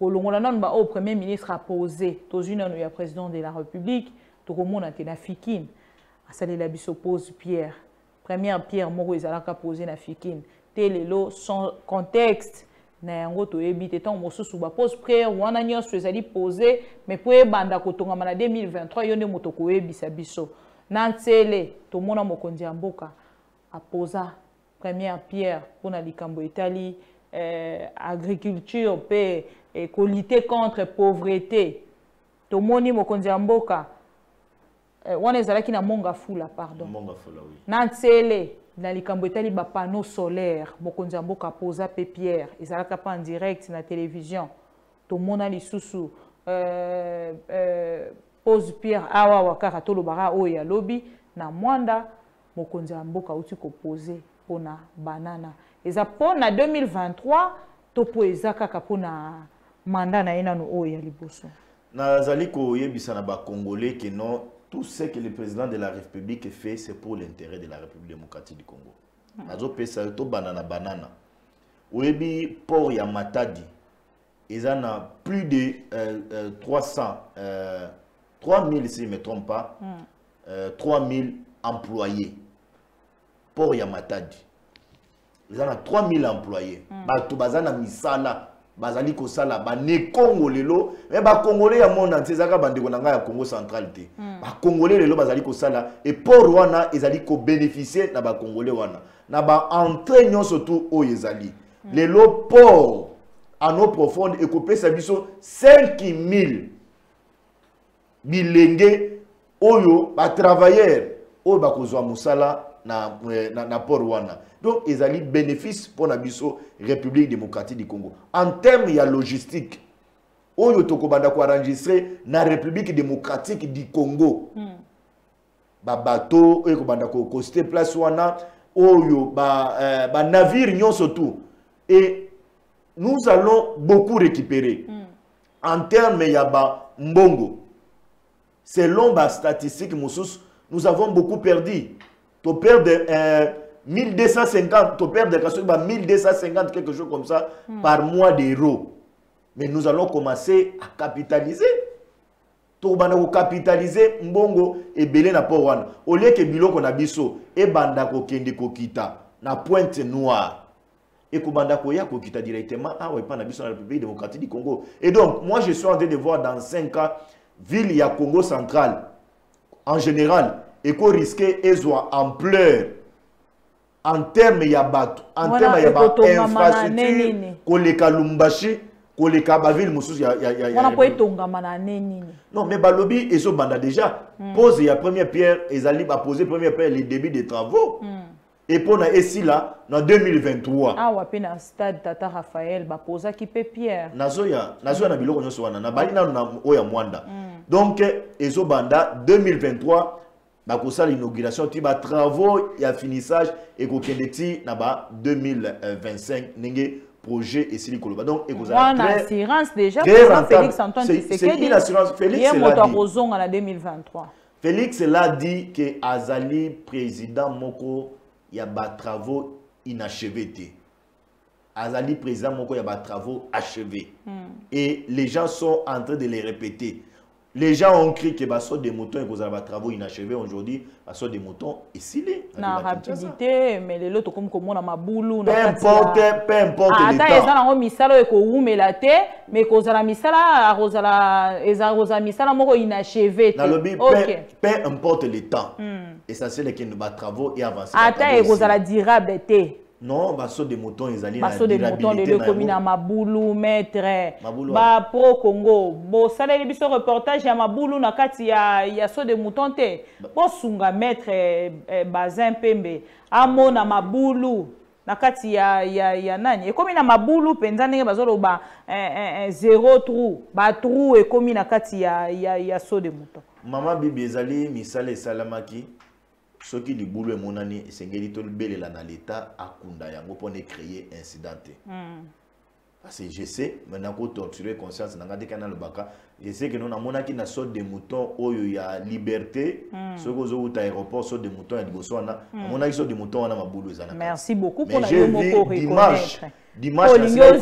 au Premier ministre a posé, il y a président de la République, tout le monde a été Fikin. Ça la biso pose pierre. Première pierre, Moro Ezalaka posé na Fikin. Télélo, son contexte, na yango to ebite tant mosu suba pose prière ou ana nyonso ezali posé mais pour ebanda kotonga na deux mille vingt-trois yonde motoko ebisa biso. Na ntsele to mona mokonzi ya mboka a posa première pierre pour na likambo Italie. Euh, agriculture peut et lutter contre pauvreté to moni mokonzi ya mboka wana ezalaki na monga fula pardon monga fula oui na ntsele na likambo etali ba panneau solaire mokonzi ya mboka posa pe pierre ezalaka pa en direct na télévision to mona lisusu euh, euh, pose pierre awa wakaka to lobara oyo ya lobi na mwanda mokonzi ya mboka uti ko poser pona banana. Et ça pour deux mille vingt-trois, topo ezaka kapona mandat na ina no oya liboso. Na zaliko yebisa na ba congolais que non tout ce que le président de la République fait c'est pour l'intérêt de la République démocratique du Congo. Nazo pesa to banana banana. Oyebi port ya Matadi. Ils en a plus de euh, euh, trois cents euh, trois mille si je ne me trompe pas. Mm. Euh, trois mille employés. Port ya Matadi. Ils ont trois mille employés. Bato bazana misala, bazali ko sala ba ne Congo lelo, mais ba congolais ya monde entier zaka bandeko nanga ya Congo centralité. Ba congolais lelo bazali ko sala et pour wana ezali ko bénéficier na ba congolais wana. Na ba entraînement surtout o ezali. Lelo port en eau profonde et ko pesa biso cinq mille bilenge oyo ba travailleurs oyo ba kozwa musala na na, na port wana. Donc, ils ont bénéfice pour la République démocratique du Congo. En termes de logistique, on a enregistré dans la République démocratique du Congo. Mm. ba bateau oyo kobanda ko coster place wana oyo ba euh, ba navire nyonso tout et nous allons beaucoup récupérer mm. en termes ya ba mbongo selon ba statistiques musus nous avons beaucoup perdu to perdre euh, mille deux cent cinquante to perdre mille deux cent cinquante quelque chose comme ça mm. par mois d'euros mais nous allons commencer à capitaliser to banda ko capitaliser mbongo et belé na po wana au lieu que biloko na biso e banda ko kende ko kita na pointe noire et ko banda ko ya ko kita directement ah ouais pas na biso na République démocratique du Congo et donc moi je suis en train de voir dans cinq ans ville ya Congo central en général et ko risquer ezwa ampleur en termes ya bato en voilà, termes ya ba infrastructure ko le Kalumbashi ko le Kabaville mususu ya ya ya wana po etongama na nini non mais balobi ezo banda déjà mm. pose ya première pierre ezali ba poser première pierre les débuts des travaux mm. et pour na esi là en deux mille vingt-trois ah wa pe na stade Tata Raphaël ba posa ki pe pierre nazoya nazoya na biloko nyonso wana na bali na na oya mwanda mm. donc ezo banda deux mille vingt-trois ba ko sala l'inauguration ti ba travaux ya finissage et ko kendeti na ba deux mille vingt-cinq ninge projet et Sili Koloba. Donc, et vous avez une assurance déjà pour Félix Antoine Tshisekedi. C'est une assurance. Félix l'a dit. En deux mille vingt-trois. Félix l'a dit que Azali, président Moko, il y a des travaux inachevés. Azali, président Moko, il y a des travaux achevés. Mm. Et les gens sont en train de les répéter. Les gens ont crié que bah, soit des moutons et que vous avez des travaux inachevés aujourd'hui, bah, soit des moutons et s'il na rapidité, mais les autres comme comment on a ma boulou. Peu importe, peu importe le temps. Ah, ils ont mis ça là et qu'on met la tête, mais qu'on a mis ça là, on a mis ça là, moko inachevé. Dans le but, peu importe le temps. Essentiel est qu'il y ait des travaux et avancer. Ah, et qu'on a la durabilité. Non, baso de moutons ils allaient baso de moutons de le commune à Maboulou maître ba pro Congo bo ça les biso reportage à Maboulou na kati ya ya so de moutons te bo sunga maître bazin pembe amo na Maboulou na kati ya ya ya nani e komi na Maboulou penza ndenge bazolo ba zéro trou ba trou e komi na kati ya ya ya so de moutons mama bibi ezali misale salamaki ce qui dit boulot et mon année c'est que tout le bel la l'état à Kunda yango pour ne créer incidenté parce que je sais maintenant qu'on torturer conscience n'a pas de canal baka je sais que nous avons monaki na sorte de moutons où il y a liberté ce que vous avez aéroport sorte de moutons et de Botswana on a sorte de moutons on a ma boulot zana merci beaucoup pour la mot dimanche dimanche na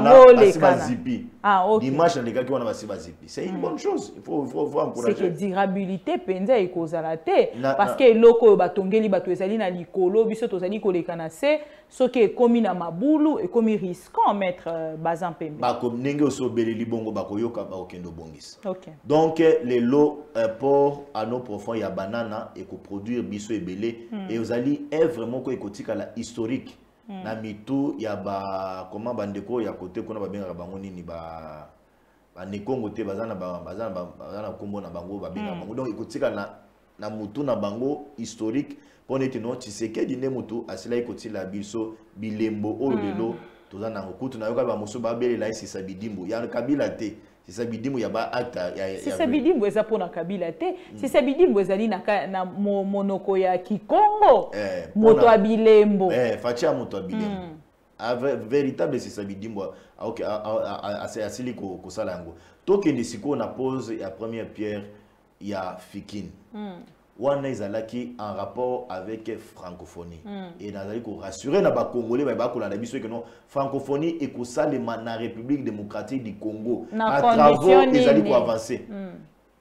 zipi ah OK dimanche na qui on a zipi c'est une bonne chose il faut il faut voir encourager c'est que durabilité penza e kozala te parce que loko batongeli bato ezali na likolo biso tozali koleka na se soki ekomi na mabulu ekomi risquant mettre bazan pembe ba comme ndenge osobeli libongo bakoyoka ba okendo bongisa OK donc les lots port à nos profonds ya banana et ko produire biso ebele et ozali est vraiment ko ekotika la historique na mitu ya ba comment bandeko ya côté kona ba benga bango nini ba ba nekongo te bazana ba bazana bazana kombo na bango ba benga bango donc ekotika na na mutu na bango historique pour être non Tshisekedi ne mutu asila ekotila biso bilembo o lelo tozana ngokutu na yoka ba muso ba belela isisa bidimbo ya kabila te c'est ça bidimbo ya ba acta ya c'est ça bidimbo eza pona kabila te c'est ça bidimbo ezali na na monoko ya Kikongo moto abilembo eh facha moto abilembo a véritable c'est ça bidimbo OK assez asili ko ko sala yango tokende siko na pose ya première pierre ya Fikine wana ezalaki en rapport avec francophonie mm. et nazali ko rassurer na ba congolais ba ba ko na biso que non francophonie et ko salema na République démocratique du Congo na travaux ezali ko avancer mm.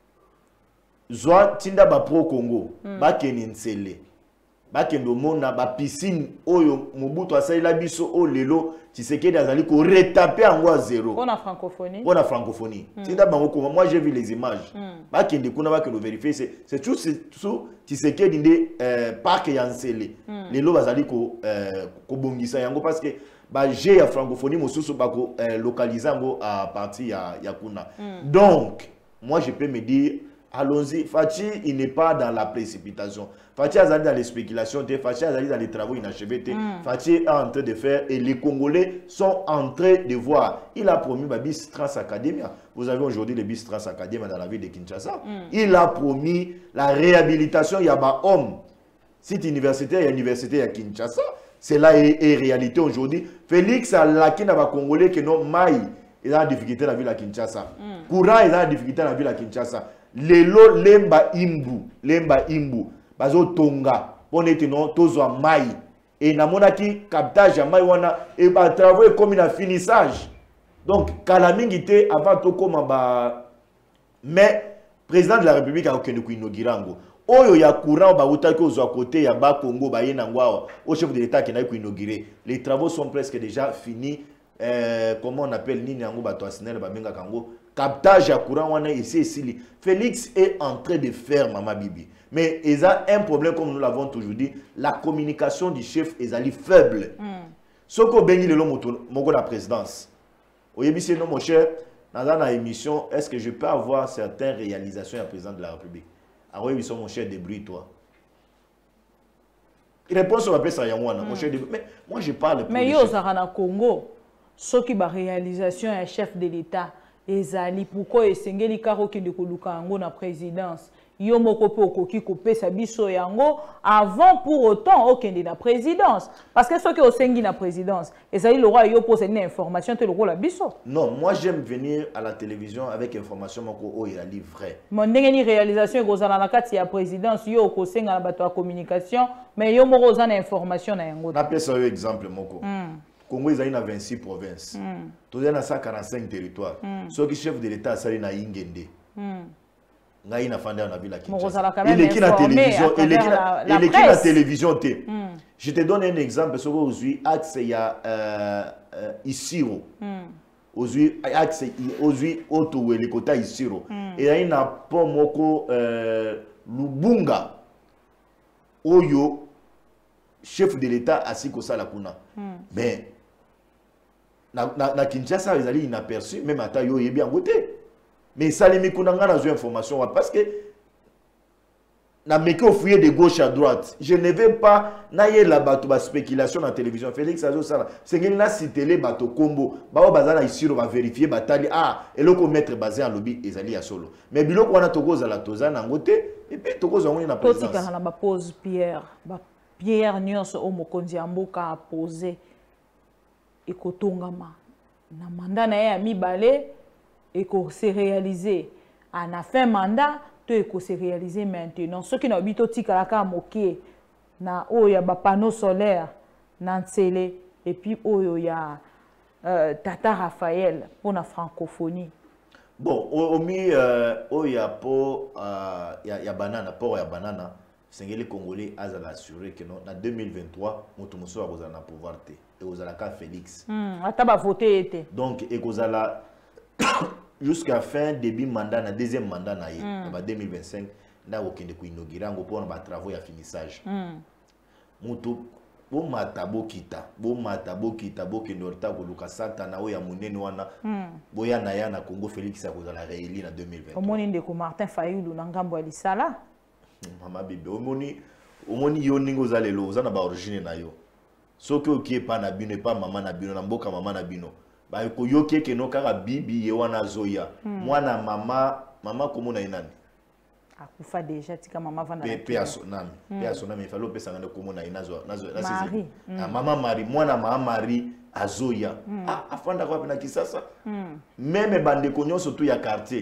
Zwa tinda ba pro Congo mm. ba keni nsele ba kendo mona ba piscine oyo Mobutu asalela biso o lelo Tshisekedi azali ko retaper en à zéro pour la francophonie pour la francophonie mm. tinda bango ko moi j'ai vu les images mm. ba kende kuna ba kendo vérifier c'est c'est tout c'est tout Tshisekedi ndé euh, parc ya nsele mm. lelo bazali ko euh, ko bongisa yango parce que ba j'ai ya francophonie mosusu ba ko euh, localiser yango à partir ya ya kuna mm. donc moi je peux me dire allons-y. Fachi, il n'est pas dans la précipitation. Fachi est dans les spéculations, Fachi est dans les travaux inachevés. Mm. Fachi est en train de faire et les Congolais sont en train de voir. Il a promis la bis Trans Academia. Vous avez aujourd'hui les bis Trans Academia dans la ville de Kinshasa. Mm. Il a promis la réhabilitation. Il y a un homme. Site universitaire, il y a l'université à Kinshasa. C'est là et, et réalité aujourd'hui. Félix a laki na ba Congolais qui n'ont maï. Il a des difficultés dans la ville à Kinshasa. Mm. Courant, il a des difficultés dans la ville à Kinshasa. Lelo lemba imbu, lemba imbu. Bazo tonga, on était non tozo mai et namona ki captage mai wana et ba travailler comme un finissage. Donc kalamingité avant to comme ba mais président de la République a aucun coup inaugurango. Oyo ya courant ba utaki ozo côté ya ba Congo ba yena ngwa au chef de l'état qui n'a pu inaugurer. Les travaux sont presque déjà finis. Euh, comment on appelle nini yango ba to asinel ba benga kango captage ya courant wana ici ici. Félix est en train de faire Mama Bibi. Mais il y a un problème, comme nous l'avons toujours dit, la communication du chef est faible. Ce que Bengi le Mogo la présidence. Oui, non, mon cher, dans la émission, est-ce que je peux avoir certaines réalisations à président de la République? Ah oui, mon cher, débrouille-toi. Il répond sur la place à Yamouana, mon cher, débrouille. Mais moi, je parle. Mais il y a Congo, ce qui est réalisation est chef de l'État. Ezali, pourquoi Esengeli Karo qui de Kolukango na présidence? Yomoko Pokoki Kopé Sabiso Yango avant pour autant aucun de la présidence. Parce que ceux qui ont sengi la présidence, Ezali le roi yo pose une information, tu le rôle à Bisso. Non, moi j'aime venir à la télévision avec information moko il a dit vrai. Mon dernière réalisation gozala na kati ya présidence yo ko senga na bato ya communication, mais yo moko za na information na yango. Na pesa un exemple moko. Mm. Congo ils a vingt-six provinces. Mm. Tous les cent quarante-cinq territoires. Mm. Ceux qui chef de l'État sali na Ingende. Mm. Il est qui la télévision, il est qui la télévision. Je te donne un exemple. Aujourd'hui, axe il y a Isiro. Aujourd'hui, axe aujourd'hui auto le côté Isiro. Et il y a pas moko Lubunga. Oyo chef de l'État assis comme ça la kuna. Mais na na Kinshasa ils allaient inaperçu même à taille est bien côté. Mais ça les méconnaissants dans une information parce que na meko fouiller de gauche à droite. Je ne vais pas naie la bateau ba spéculation dans la télévision. Félix Azo ça. C'est que là cité les bateaux combo. Ba bazana ici on va vérifier batali ah et le commettre basé en lobby ezali ya solo. Mais biloko wana tokoza la tozana ngote et puis tokoza ngoni na présidence. Totika na ba pose Pierre. Ba Pierre nyonso o mokonzi amboka a poser ekotongama. Na mandat na ya mibale et qu'on s'est réalisé en a fait mandat tout et qu'on s'est réalisé maintenant ceux qui n'ont pas biti kalaka moké na o ya ba panneau solaire na Ntsele et puis o ya euh, Tata Raphaël pour la francophonie bon au mi euh, o ya po euh, ya ya banana pour ya banana sengeli congolais azala assuré que non en deux mille vingt-trois moto moso a kozala na pouvoir te et kozala ka Félix hmm ata ba voter été donc et kozala jusqu'à fin début mandat na deuxième mandat na ye mm. ba deux mille vingt-cinq na okende ko inaugurer ngo pour ba travaux ya finissage mm. mutu bo mata bo kita bo mata bo kita bo kendorta ko luka santa na o ya munene wana mm. bo ya na ya na Congo Félix a kozala réélu na deux mille vingt-trois omoni ndeko Martin Fayulu na ngambo ya lisala mama bibe omoni omoni yo ningo za lelo za na ba origine na yo soki okie pa na bino pa mama na bino na mboka mama na bino ba ko yoke ke no kaka bibi ye wana zoya hmm. mwana mama mama komona inani akufa déjà tika mama vana pe pe asonami hmm. pe asonami il fallait pesa ngane komona inazo nazo na sisi hmm. mama mari mwana mama mari azoya hmm. ah afanda kwa pena kisasa hmm. meme bande konyoso tu ya quartier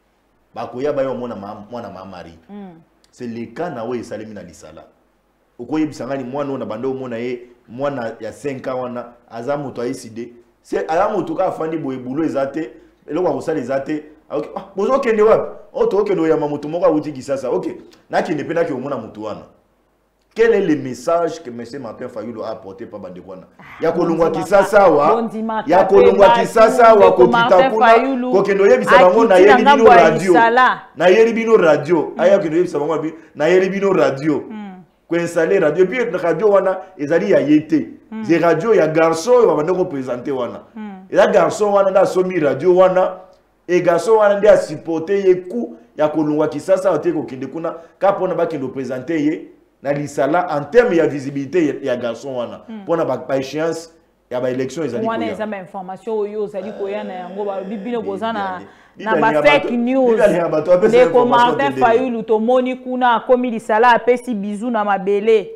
ba ko ya ba yo mwana mwana mama mari hmm. c'est le cas na we salemi na lisala ukoyebisa ngani mwana ona bande omona ye mwana ya cinq ans wana azamu to aiside c'est à mon tour afandi boye boulot ezate eloko akosala ezate OK ah bozo kende wapi o to kende ya mamutu moko awuti kisasa OK na kende pe na ki omona mutu wana quel est le message que monsieur Martin Fayulu a apporté par bande kwana ya kolungwa kisasa wa ya kolungwa kisasa wa kokita kuna ko kende yebisa bango na yeli bino radio na yeli bino radio aya kende yebisa bango na yeli bino radio ko installer radio puis radio wana ezali ya yete des radios ya garçon va venir représenter wana et la garçon wana da somi radio wana et garçon wana ndia supporter yeku ya kolongwa Kisasa ote ko kende kuna ka pona ba kende présenter ye na lisala en terme ya visibilité ya garçon wana pona ba ba échéance ya ba élection ezali ko. Wana ezama information oyo ozali ko yana yango ba bibino bozana na ba fake news. Ndeko Martin Fayulu to moni kuna akomi lisala apesi bizu na mabele.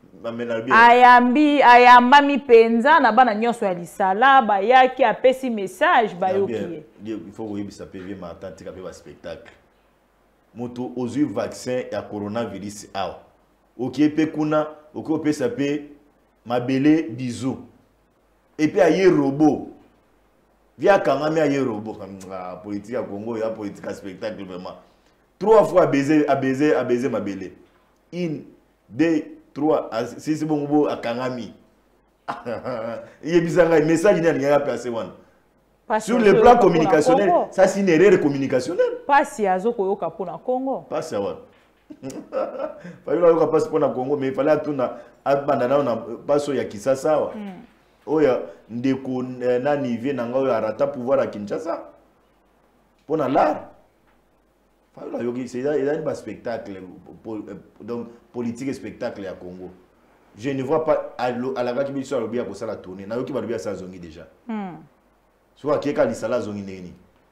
Ayambi ayamba mi penza na bana nyonso ya lisala ba yaki apesi message ba yoki. Il faut que ça P V Martin tika pe ba spectacle. Moto ozu vaccin ya coronavirus awa. Oki pe kuna oki pe ça pe mabele bizu. Et puis aye robot. Via Kangami aye robot comme politique à Congo ya politique à spectacle vraiment. Trois fois à baiser à baiser à baiser mabele. Une deux trois si c'est bon à Kangami. Il y a bizarre message n'y a rien à passer one. Sur le plan communicationnel, ça c'est une erreur communicationnelle. Pas si azoko yoka pour na Congo. Pas ça one. Fallait yoka passe pour na Congo mais il fallait tuna abandana na passo ya Kisasa wa. Oya ndeko na nive na ngao ya rata pouvoir à Kinshasa. Pour na l'art. Fallait yoki c'est un spectacle donc politique et spectacle à Congo. Je ne vois pas à la gaki biso alobi ya kosala tourner. Na yoki ba lobi ya sa zongi déjà. Hmm. Soit qui est lisala zongi neni.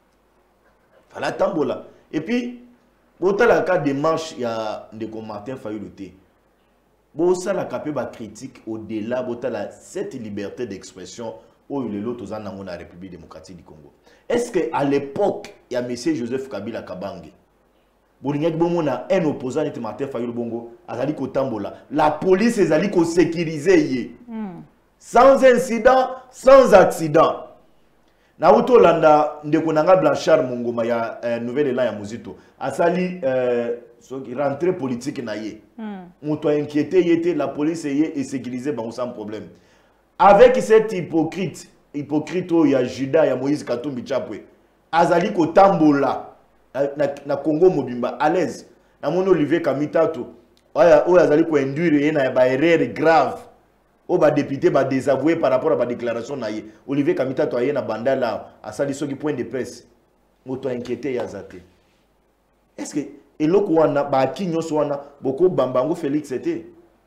Fala tambola. Et puis autant la cas démarche il y a ndeko Martin Fayulu té. Bon ça la capé ba critique au-delà autant la cette liberté d'expression où il est l'autre aux en la République démocratique du Congo. Est-ce que à l'époque il y a monsieur Joseph Kabila Kabange Bolinyak bomona un opposant était Martin Fayulu Bongo azali ko tambola. La police ezali ko sécuriser mm. Sans incident, sans accident. Na uto landa ndeko nanga Blanchard Mongoma ya euh, nouvelle élan ya Muzito asali euh, so rentrée politique na ye. Mm. Muto inquiété yete la police yé et sécurisé ba sans problème. Avec cet hypocrite, hypocrite il y a Judas ya Moïse Katumbi Chapwe. Azali ko tambola. Na, na Congo mobimba à l'aise na mon Olivier Kamitato oya oya azali ko induire na ba erreur grave o ba député ba désavoué par rapport à ba déclaration na ye Olivier Kamitato aye na bandala asali soki point de presse moto inquiété ya zate. Est-ce que eloko wana ba kinyo so wana boko bambango Félix c'était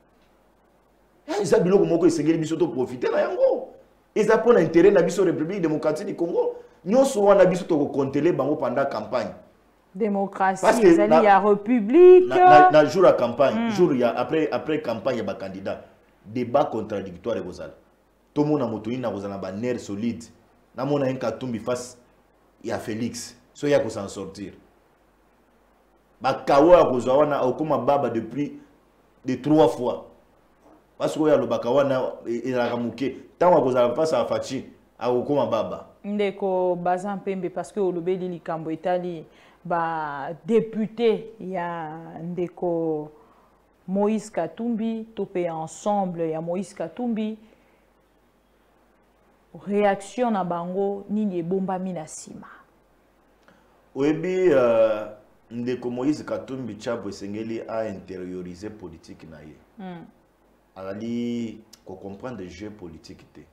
eza biloko moko esengeli biso to profiter na yango eza pona intérêt na biso République démocratique du Congo nyonso wana biso to ko contrôler bango pendant campagne. Démocratie, il y a république. Na, na, na jour à campagne, mm. jour y a après après campagne il y a candidat. Débat contradictoire gozala. Tout le monde a motouni na gozala ba nerf solide. Na mona un Katumbi face il y a Félix. So ya ko s'en sortir. Ba kawa gozawana okoma baba depuis de trois fois. Parce que ya lo bakawana il a ramuké. Tant gozala face à Fachi a okoma baba. Ndeko bazan pembe parce que olobeli likambo Italie ba député ya ndeko Moïse Katumbi topé ensemble ya Moïse Katumbi réaction na bango nini ebomba mina sima. Oyebi uh, ndeko Moïse Katumbi Chabo esengeli a intérioriser politique na ye. Mm. Alali ko comprendre le jeu politique te.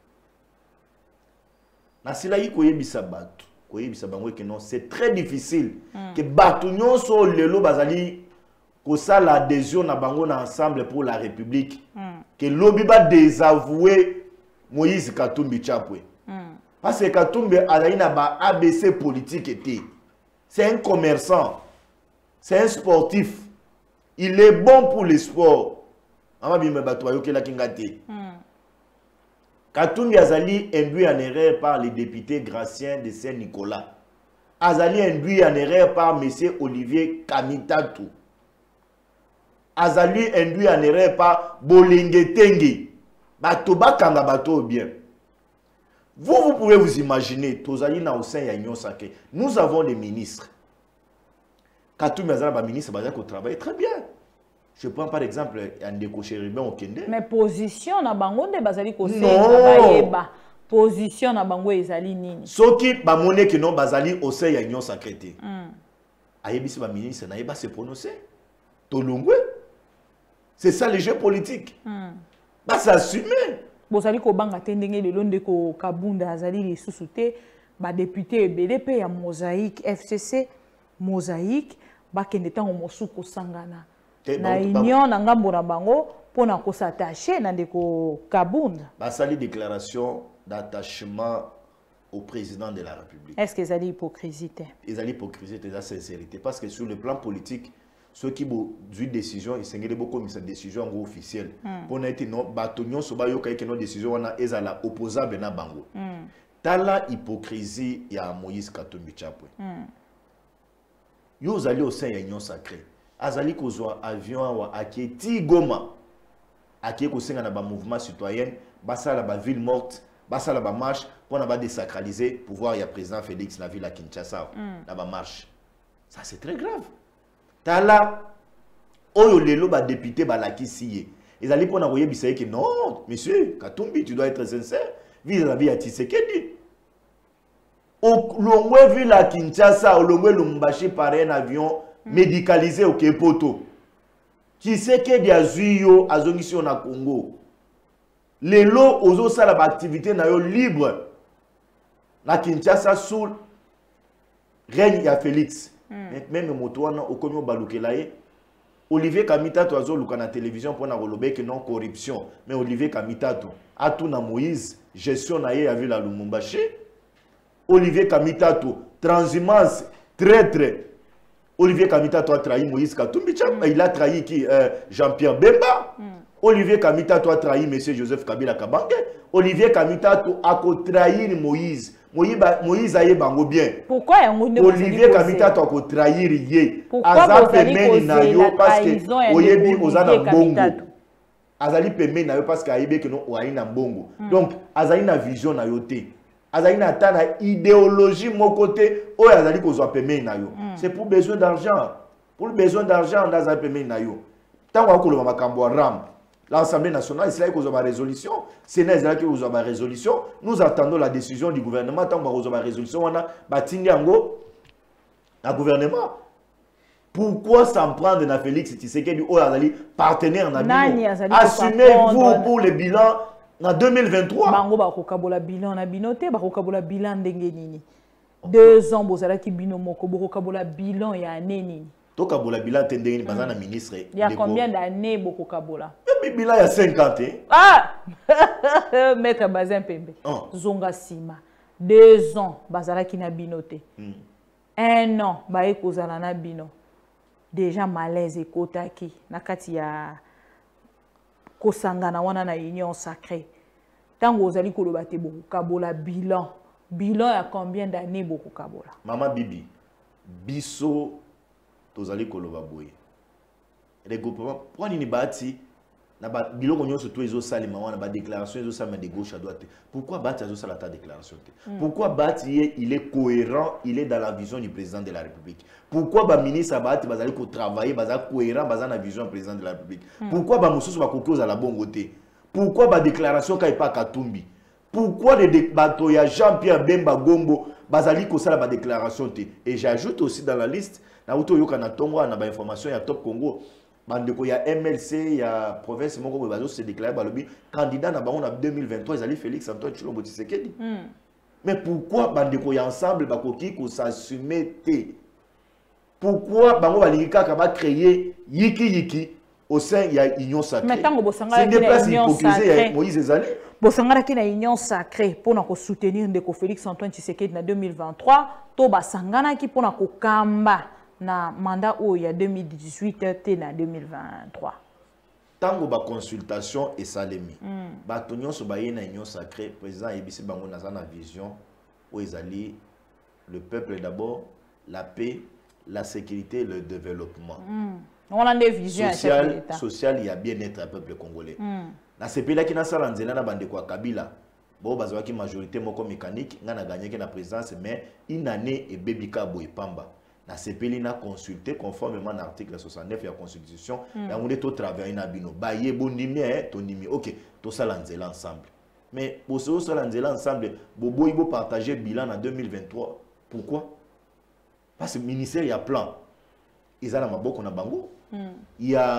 Na sila yi koyebisa batu koyebisa bango que non c'est très difficile mm. que batu nyonso lelo bazali ko sala adhésion na bango na ensemble pour la République mm. que lobi ba désavouer Moïse Katumbi Chapwe mm. parce que Katumbi azali na ba A B C politique était c'est un commerçant c'est un sportif il est bon pour le sport ama bimba batu ayoke la kingate mm. Katumbi Azali induit en erreur par le député Gracien de Saint-Nicolas. Azali induit en erreur par M. Olivier Kamitatou. Azali induit en erreur par Bolingue Tengue. Bato bakanga bato bien. Vous, vous pouvez vous imaginer, Tozali na au sein ya Union Sacrée. Nous avons des ministres. Katumbi Azali ba ministre bazali ko travaille très bien. Je prends par exemple Ndeko Chéribin Okende. Mais position na bango nde bazali ko sema position na bango ezali nini? Soki ba monnaie que non bazali au sein ya Union Sacrée. Mm. Ayebisi ba ministre na yeba se prononcer. Tolongwe. C'est ça le jeu politique. Mm. Ba s'assumer. Bozali ko banga tendenge de londe ko Kabunda azali les sous-souté ba député B D P ya Mosaïque F C C Mosaïque bakende tango mosuku sangana na union na ngambo na bango pona ko s'attacher na ndeko Kabunda. Basali déclaration d'attachement au président de la République. Est-ce que c'est l'hypocrisie? Ils ont l'hypocrisie et la sincérité. Parce que sur le plan politique, ceux qui ont eu une décision, ils ont beaucoup mis cette décision officielle. Pour nous, non, bâtonnions, soba yo kay non décision wana ezala opposable na bango. Tala hypocrisie ya Moïse Katumbi Chapwe. Yo zali au sein ya union sacrée. Azali kozwa avion wa aketi Goma. Akie ko senga na ba mouvement citoyen, basala ba ville morte. Basa la ba marche pour ne pas désacraliser le pouvoir du président Félix la ville à Kinshasa. Mm. La ba marche. Ça c'est très grave. Tala oyo lelo ba député ba la kisiye. Ils allaient pour n'envoyer bisaye que non, monsieur Katumbi, tu dois être sincère vis-à-vis à Tshisekedi. Au longwe ville à Kinshasa, au longwe Lumbashi par un avion mm. médicalisé au Kepoto. Tshisekedi a zuyo azongisi na Congo. Les lots aux autres salles d'activité libre. La Kinshasa sous règne à Félix. Mm. Même motoana au commun balukelaye. Olivier Kamitato azo luka na télévision pour na rolobe que non corruption. Mais Olivier Kamitato a tout na Moïse gestion na ye avec la Lumumbashi. Olivier Kamitato transhumance traître. Olivier Kamitato a trahi Moïse Katumbi. Mm. Il a trahi qui euh, Jean-Pierre Bemba. Mm. Olivier Kamitato a trahi M. Joseph Kabila Kabange. Olivier Kamitato a trahi Moïse. Moïse a eu bango bien. Pourquoi Olivier Kamitato a trahi Yé. Aza pemeni na yo parce que oyebi ozana bongo. Azali pemeni na yo parce que ayebe que no oyi na bongo. Donc azali na vision na yo te. Azali na ta na idéologie mon côté o azali kozwa pemeni na yo. C'est pour besoin d'argent. Pour le besoin d'argent on azali pemeni na yo. Tango akolo makambo ram. L'Assemblée nationale, c'est là qu'ils ont ma résolution. C'est là qu'ils ont ma résolution. Nous attendons la décision du gouvernement. Tant qu'ils ont ma résolution, on a bâti un gouvernement. Pourquoi s'en prendre à Félix Tshisekedi ou à partenaire en assumez-vous pour le bilan en deux mille vingt-trois. Bango bakokabola bilan na binote, bakokabola bilan ndenge nini. Deux ans bozala ki bino moko bakokabola bilan ya nini. Toka bola bilan tendeni bazana ministre. Il y a combien d'années beaucoup kabola? Le bilan il y a cinquante. Ah! Maître Bazin Pembe. Oh. Zonga Sima. Deux ans bazala ki na binote. Mm. Un an bae kozala na bino. Déjà malaise et kotaki na kati ya kosangana wana na union sacrée. Tango ozali koloba te beaucoup kabola bilan. Bilan il y a combien d'années beaucoup kabola? Maman Bibi. Biso tozali koloba boye regroupement pour ni bati na ba biloko nyonso to ezo salima wana ba déclaration ezo salima de gauche à droite. Pourquoi bati ezo sala ta déclaration? Mm. Pourquoi bati il est cohérent, il est dans la vision du président de la République? Pourquoi ba ministre bati bazali ko travailler baza cohérent baza na vision du président de la République? Mm. Pourquoi ba mususu ba kokoza la bongo te? Pourquoi ba déclaration kai pa Katumbi? Pourquoi les bateaux ya Jean-Pierre Bemba Gombo bazali ko sala ba déclaration te? Et j'ajoute aussi dans la liste na uto yoka na tongo na ba information ya Top Congo bandeko ya M L C ya province moko bazo se déclarer balobi candidat na bango na deux mille vingt-trois ezali Félix Antoine Tshilombo Tshisekedi. Mm. Mais pourquoi bandeko ya ensemble bakoki ko s'assumer te? Pourquoi bango balingi kaka ba créer yiki yiki au sein ya union sacrée? Mais tango bosanga ya union sacrée Moïse ezali bosanga ki na union sacrée pour na ko soutenir ndeko Félix Antoine Tshisekedi na deux mille vingt-trois to basangana ki pour na ko kamba na mandat où il y a deux mille dix-huit et na deux mille vingt-trois. Tango ba consultation et salemi. Mm. Ba tonyon so ba na union sacrée président Ebisi bango na na vision où ezali le peuple d'abord, la paix, la sécurité et le développement. Mm. On a des visions social, social il y a bien-être du peuple congolais. Mm. Na ce pays là qui na sala nzela na bande kwa Kabila. Bon bazwa ki majorité moko mécanique ngana gagné que la présidence mais une année et bebika boy pamba. Na C P L na consulté conformément à l'article soixante-neuf de la Constitution. Mm. Et on est au travail na bino. Ba ye bondimi eh tonimi. OK, to ça lanzela ensemble. Mais pour ce ça lanzela ensemble, bobo ibo partager bilan en deux mille vingt-trois. Pourquoi? Parce que le ministère il y a plan. Ils ont maboko na bango. Mm. Il y a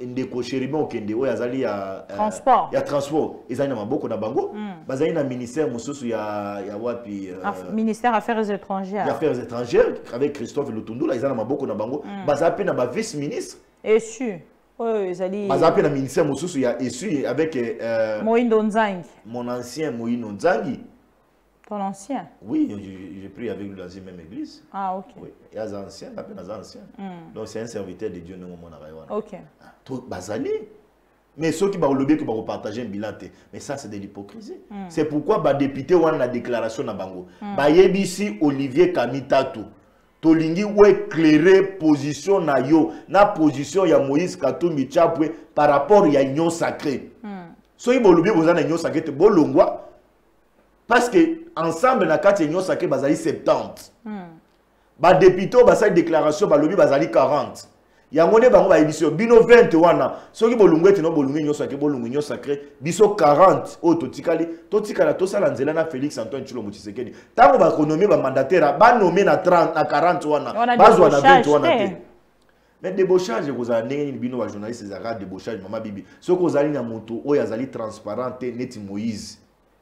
ndeko chéribin okende oyo azali ya transport ya transport ezali na maboko na bango bazali na ministère mosusu ya ya wapi ministère affaires étrangères ya affaires étrangères avec Christophe Lutundula ezali na maboko na bango bazali pe na ba vice ministre essu oyo ezali bazali pe na ministère mosusu ya essu avec Moindo Nzangi mon ancien Moindo Nzangi. Ton ancien? Oui, j'ai pris avec lui dans une même église. Ah, ok. Oui, il y a des anciens, il y a des anciens. Mm. Donc c'est un serviteur de Dieu, nous, mon ok. Tout basali. Mais ceux qui vont le bien, qui vont partager un bilan, mais ça c'est de l'hypocrisie. Mm. C'est pourquoi les députés ont la déclaration à Bango. Bah ici Olivier Kamitatu. Tolingi ou éclairer position na yo, na position ya Moïse Katumbi Chapwe par rapport à l'union sacrée. Ceux qui vont le bien, vous avez une union sacrée, c'est bolongwa. Parce que ensemble na kati union sacrée bazali soixante. Hmm. Ba député ba déclaration ba lobi bazali quarante. Yango ne bango ba émission bino vingt wana. Soki bolungwe tino bolungwe union sacrée bolungwe union sacrée biso quarante o totikali totikala to sala nzela na Félix Antoine Tshilombo Tshisekedi. Tango ba konomé ba mandataire ba nommé na trente na quarante wana. Bazwa na vingt wana te. Mais débauchage vous avez ni bino ba journaliste ezaka débauchage mama bibi. Soko ozali na moto oyo azali transparent neti Moïse.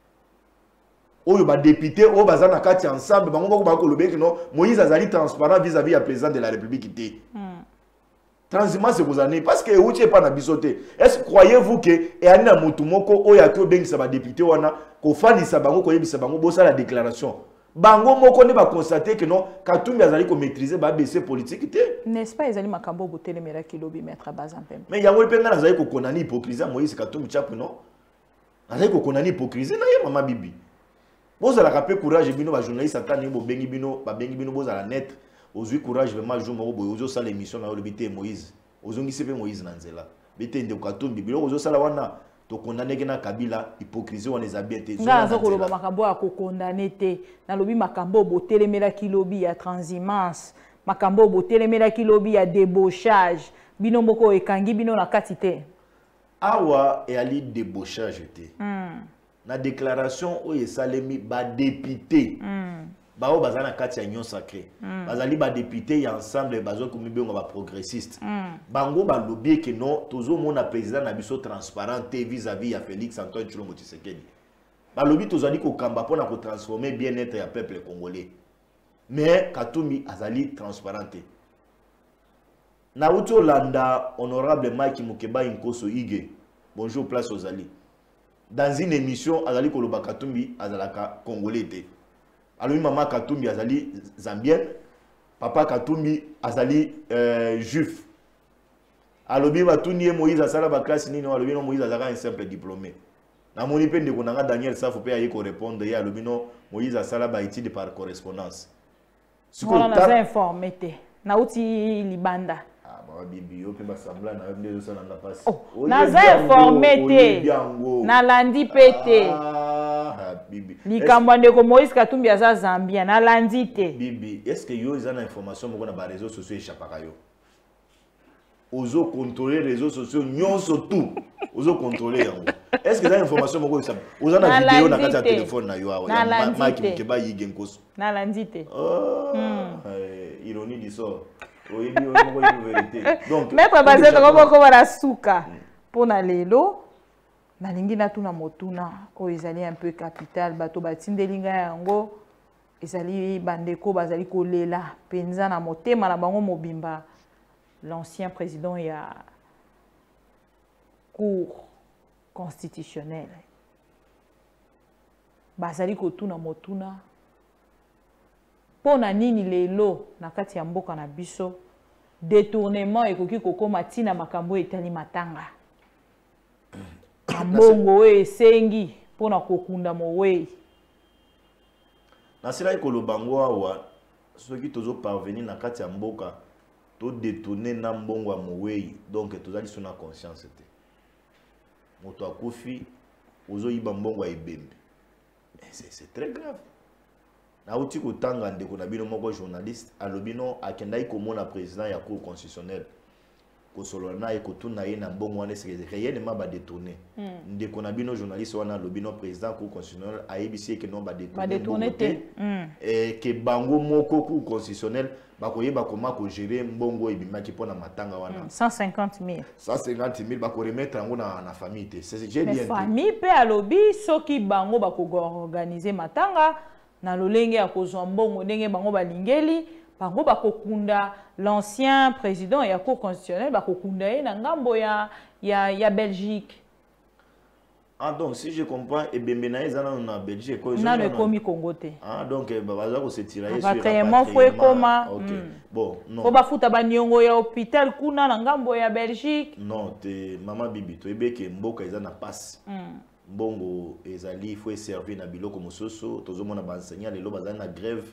Oyo ba député o bazana kati ensemble bango bako bako lobeki no Moïse azali transparent vis-à-vis du président de la République té. Hmm. Transhumance c'est vous année parce que outi pas na bisoté. Est-ce croyez-vous que et ani na mutu moko oyo akyo bengisa ba député wana ko fanisa bango ko yebisa bango bosa la déclaration. Bango moko ne ba constater que non Katumbi azali ko maîtriser ba B C politique té. N'est-ce pas ezali makambo botele mera kilobi mettre base en pembe. Mais yango penga azali ko konani hypocrisie Moïse Katumbi Tshapwe non. Azali ko konani hypocrisie na ye mama bibi. Vous avez rappelé courage et bino ba journaliste atani bo bengi bino ba bengi bino boza la net ozui courage vraiment jour moko boyo ozo sala émission na le bité Moïse ozongi sepe Moïse na nzela bité nde Katumbi bilo ozo sala wana to condamner na Kabila hypocrisie wana eza bien te nga zo koloba makambo ya ko condamner te na lobi makambo botelemela kilobi ya transhumance makambo botelemela kilobi ya débauchage bino mboko ekangi bino na kati te awa e ali débauchage te mm. Na déclaration où il salemi ba député mm. ba o bazana kati ya union sacrée mm. bazali ba député ya ensemble bazo komi bengo ba progressiste mm. bango ba lobby que non tozo mona président na biso transparent vis-à-vis ya Félix Antoine Tshilombo Tshisekedi ba lobby tozali ko kamba pona ko transformer bien-être ya peuple congolais mais Katumbi azali transparent na uto landa honorable Mike Mukeba Inkoso Ige bonjour place aux alliés. Dans une émission, Azali Koloba Katumbi, Azalaka Congolais. Alors, maman Katumbi, Azali Zambien, papa Katumbi, Azali euh, Juif. Alors, bien, Matuni Moïse, Azala classe Nino, alors, Moïse, Azala un simple diplômé. Dans mon épée de Konanga, Daniel, ça, faut pas y répondre. Et alors, Moïse, Azala ba étude par correspondance. Ce qu'on a informé, Nauti Libanda. Bibi yo pe basambla na ndezo sala na passe oh naza informé te na landi pété ah bibi likambo ndeko Moïse Katumbi aza Zambia na landi te bibi est-ce que yo eza na information moko na ba réseaux sociaux échappaka yo ozo contrôler réseaux sociaux nyonso tout ozo contrôler yango est-ce que za information moko échappe oza na vidéo na kati ya téléphone na yo awa ya Mike Mukeba Yige Nkoso na landi te oh ironie du sort. Donc, maître basé comme la souka pour na lelo na lingi na tuna motuna o ezali un peu capital bato batindelinga yango ezali bandeko bazali kolela penza na motema na bango mobimba l'ancien président ya cour constitutionnelle bazali kotuna motuna pona nini lelo na kati ya mboka na biso détournement ekoki kokoma tina makambo etali matanga mbongo esengi pona kokunda mowei na sila ekolobango awa soki tozo parvenir na kati ya mboka to détourner na mbongo ya mowei donc tozali sona conscience te moto akufi ozo yiba mbongo ya ebembe c'est très grave. Na uti kutanga ndeko na bino moko journaliste alobino akendai komona président ya cour constitutionnelle kosolona ekotuna ye na mbongo wana c'est réellement ba détourner ndeko na bino journaliste wana lobino président cour constitutionnel ayebisi ke non ba détourner et que bango moko cour constitutionnel bakoyeba comment ko gérer mbongo ebimaki pona matanga wana cent cinquante mille cent cinquante mille bako remettre yango na na famille te c'est j'ai bien famille pe alobi soki bango bako organiser matanga na lolenge ya kozwa mbongo ndenge bango balingeli bango bakokunda l'ancien président ya cour constitutionnelle bakokunda ye na ngambo ya ya ya Belgique. Ah donc si je comprends et bembena ezana na Belgique ko na le komi Congo te. Ah donc baza ko se tirailler sur la foi koma. OK. Bon, non. Ko bafuta ba nyongo ya hôpital kuna na ngambo ya Belgique. Non, te mama bibi to ebeke mboka ezana passe. Bongo ezali faut servir na biloko mososo tozomona ba enseignant lelo bazana na grève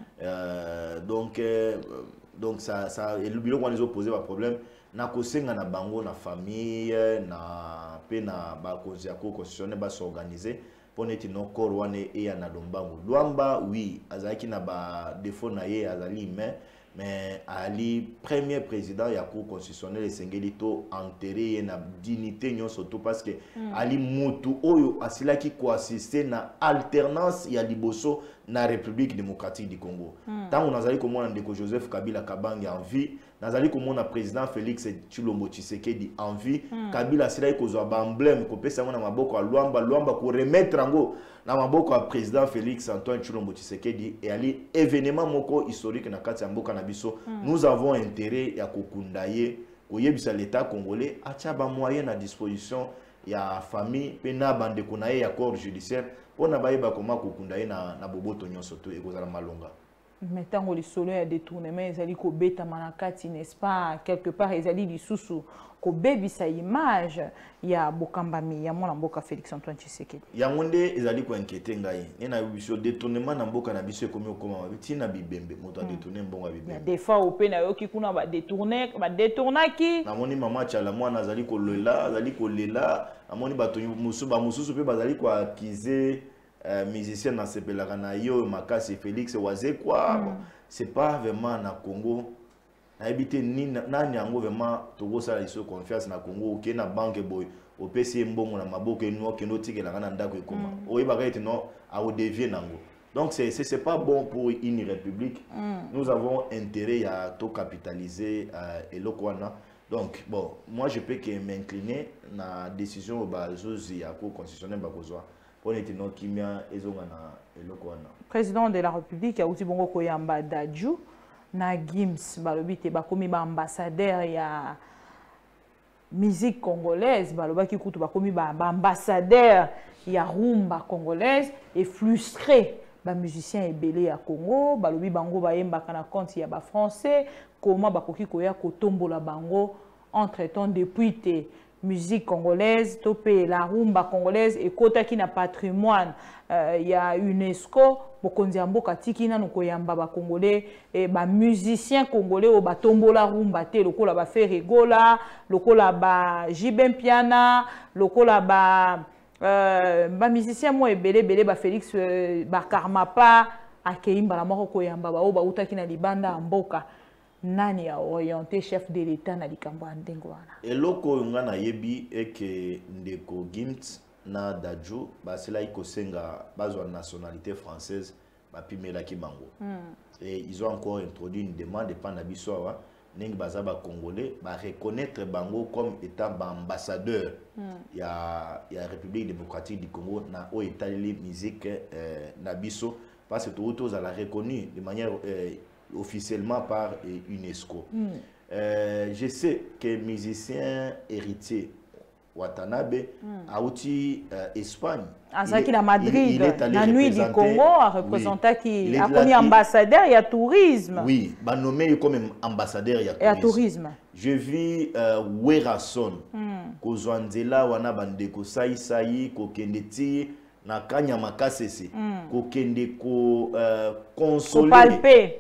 euh, donc euh, donc ça ça et le biloko les opposé ba problème na kosenga na bango na famille na pe na ba konzi ya constitutionnel ba s'organiser pour neti no corps wane e ya na lombango Luamba oui azaki na ba défaut na ye azali mais mais ali premier président ya cour constitutionnelle esengeli to enterré na dignité nyonso to parce que mm. ali mutu oyo asilaki ko assister na alternance ya liboso na République démocratique du Congo mm. tant on azali komona ndeko Joseph Kabila Kabange en vie nazali komona président Félix Tshilombo Tshisekedi en vie mm. Kabila asilaki kozwa ba emblème ko pesa na maboko ya Luamba Luamba ko remettre ngo na maboko ya président Félix Antoine Tshilombo Tshisekedi et ali événement moko historique na kati ya mboka na biso mm. nous avons intérêt ya kokunda ye koyebisa l'état congolais atia ba moyen à disposition ya famille pe na bande kuna ye ya corps judiciaire pona bayeba koma kokunda ye na na boboto nyonso to ekozala malonga. Mais tant que les solo ya détournement ezali ko beta manakati n'est-ce pas quelque part ezali lisusu ko bebi sa image ya bokambami ya mwana mboka Félix Antoine Tshisekedi ya ngonde ezali ko inquiéter ngai nena biso détournement na mboka na biso komi okoma mabiti na bibembe moto a détourner mbongo bibembe des fois ope na yoki kuna ba détourner ba détournaki na moni mama chala mwana azali ko lela azali ko lela na moni bato musu ba mususu pe bazali ko accuser Euh, musicien na sepelaka na yo makasi Félix waze quoi mm. c'est pas vraiment na Congo na habité ni nani yango vraiment togo sala iso confiance na Congo ke na banque boy au P C mbongo na maboko eno ke no tikela na ndako ekoma mm. oyeba ka non a au devier nango donc c'est c'est pas bon pour une république mm. nous avons intérêt à tout capitaliser euh, et lokwana donc bon moi je peux que m'incliner na décision bazozi ya cour constitutionnelle bakozwa. Président de la République a aussi bongo koyamba Dadju na Gims balobi te bakomi ba ambassadeur ya musique congolaise balobaki kutu bakomi ba ambassadeur ya rumba congolaise et frustré ba musicien ebele ya Congo balobi bango bayemba kana compte ya ba français comment bakoki koya kotombola bango entre-temps depuis te musique congolaise, topé la rumba congolaise et kota qui na patrimoine euh, y a UNESCO bokonzi mboka tiki na noko yamba ba congolais et ba musiciens congolais au batombola rumba te lokola ba fait rigola lokola ba Jibem Piana lokola ba euh, ba musicien mo ebele bele ba Félix euh, ba Karmapa akeimba la moko yamba ba o ba utaki na libanda mboka nani a orienté chef de l'état na likambo ndengo wana eloko ngana yebi eke ndeko Gims na Dadju basela iko senga bazwa nationalité française bapimela ki bango mm. et ils ont encore introduit une demande de na biso wa ningi bazaba congolais ba reconnaître bango comme étant ambassadeur mm. ya ya République démocratique du Congo na o étalé musique euh, na biso parce que tout ça la reconnu de manière euh, officiellement par euh, UNESCO. Mm. Euh, je sais que musicien héritier Watanabe mm. a aussi euh, Espagne. À ça qu'il a Madrid, il, il est allé la nuit du Congo, a représenté oui. qui a commis ambassadeur, il y a tourisme. Oui, bah nommé comme ambassadeur, il y a tourisme. Et à tourisme. Je vis euh, Werason, Kozwanzela, wana bandeko sai sai, kokendeti, na kanya makasese, kokende ko consoler. Ko palper.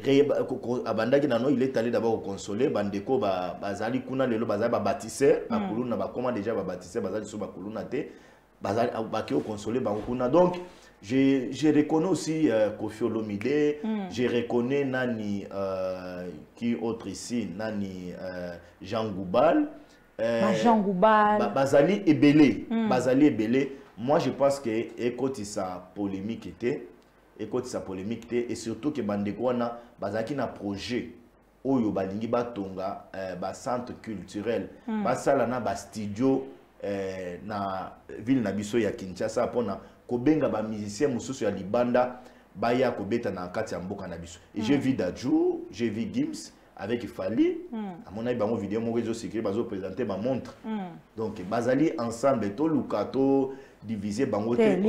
Abandaki nano il est allé d'abord consoler bandeko ba bazali kuna lelo bazali ba bâtisseur ba kuluna ba comment déjà ba bâtisseur bazali so ba kuluna te bazali ba ki consoler ba kuna donc je, je reconnais aussi euh, Kofi Olomide, mm. je reconnais Nani, euh, qui autre ici, Nani euh, Jean Goubal. Euh, bah, Jean Goubal. Ba, Bazali Ebele. Mm. Bazali Ebele. Moi, je pense que écoute sa polémique était, écoute sa polémique était, et surtout que Bandekwana, Bazaki na projet, Oyo Balingi Batonga, euh, ba centre culturel, mm. Basala na ba studio, euh, na ville na biso ya Kinshasa, pona kobenga ba musicien mususu ya Libanda, baya kobeta na kati ya mboka na biso. Et mm. j'ai vu Dadju, j'ai vu Gims, avec Fali, mm. à mon avis, une vidéo, mon réseau secret, bazo présenter ma montre. Mm. Donc, bazali ensemble, tout lukato divisé, bango te. Il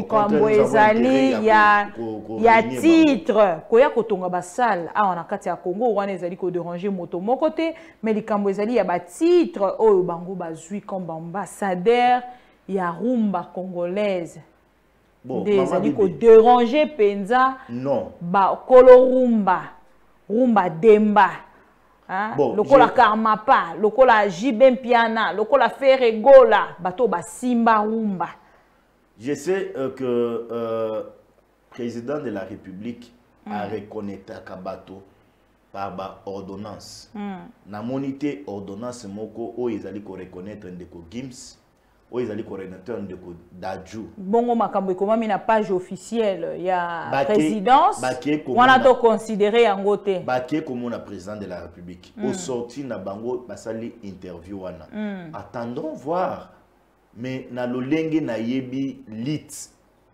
y a il y a titre, koya kotonga basal, ah on a kati ya Congo, on ezali ko déranger moto mon côté, mais les kambozali y a ba titre, oh bango bazui comme ambassadeur, il y a rumba congolaise. Bon, ezali ko déranger penza. Non. Ba kolo rumba, rumba demba. Hein? Bon, lokola Karmapa, lokola Jibem Piana, lokola Ferregola, bato ba Simba Rumba. Je sais euh, que le euh, président de la République mm. a reconnu Kabato par ba ordonnance. Mm. Na monité ordonnance moko o ezali ko reconnaître ndeko Gims, o ezali ko reconnaître ndeko Dadju. Bongo makambo ekomami na page officielle ya Bake, présidence. On a to considéré yango te. Baké comme na président de la République. Mm. Au sorti na bango basali interview wana. Mm. Attendons voir. Mais na lolenge na yebi lit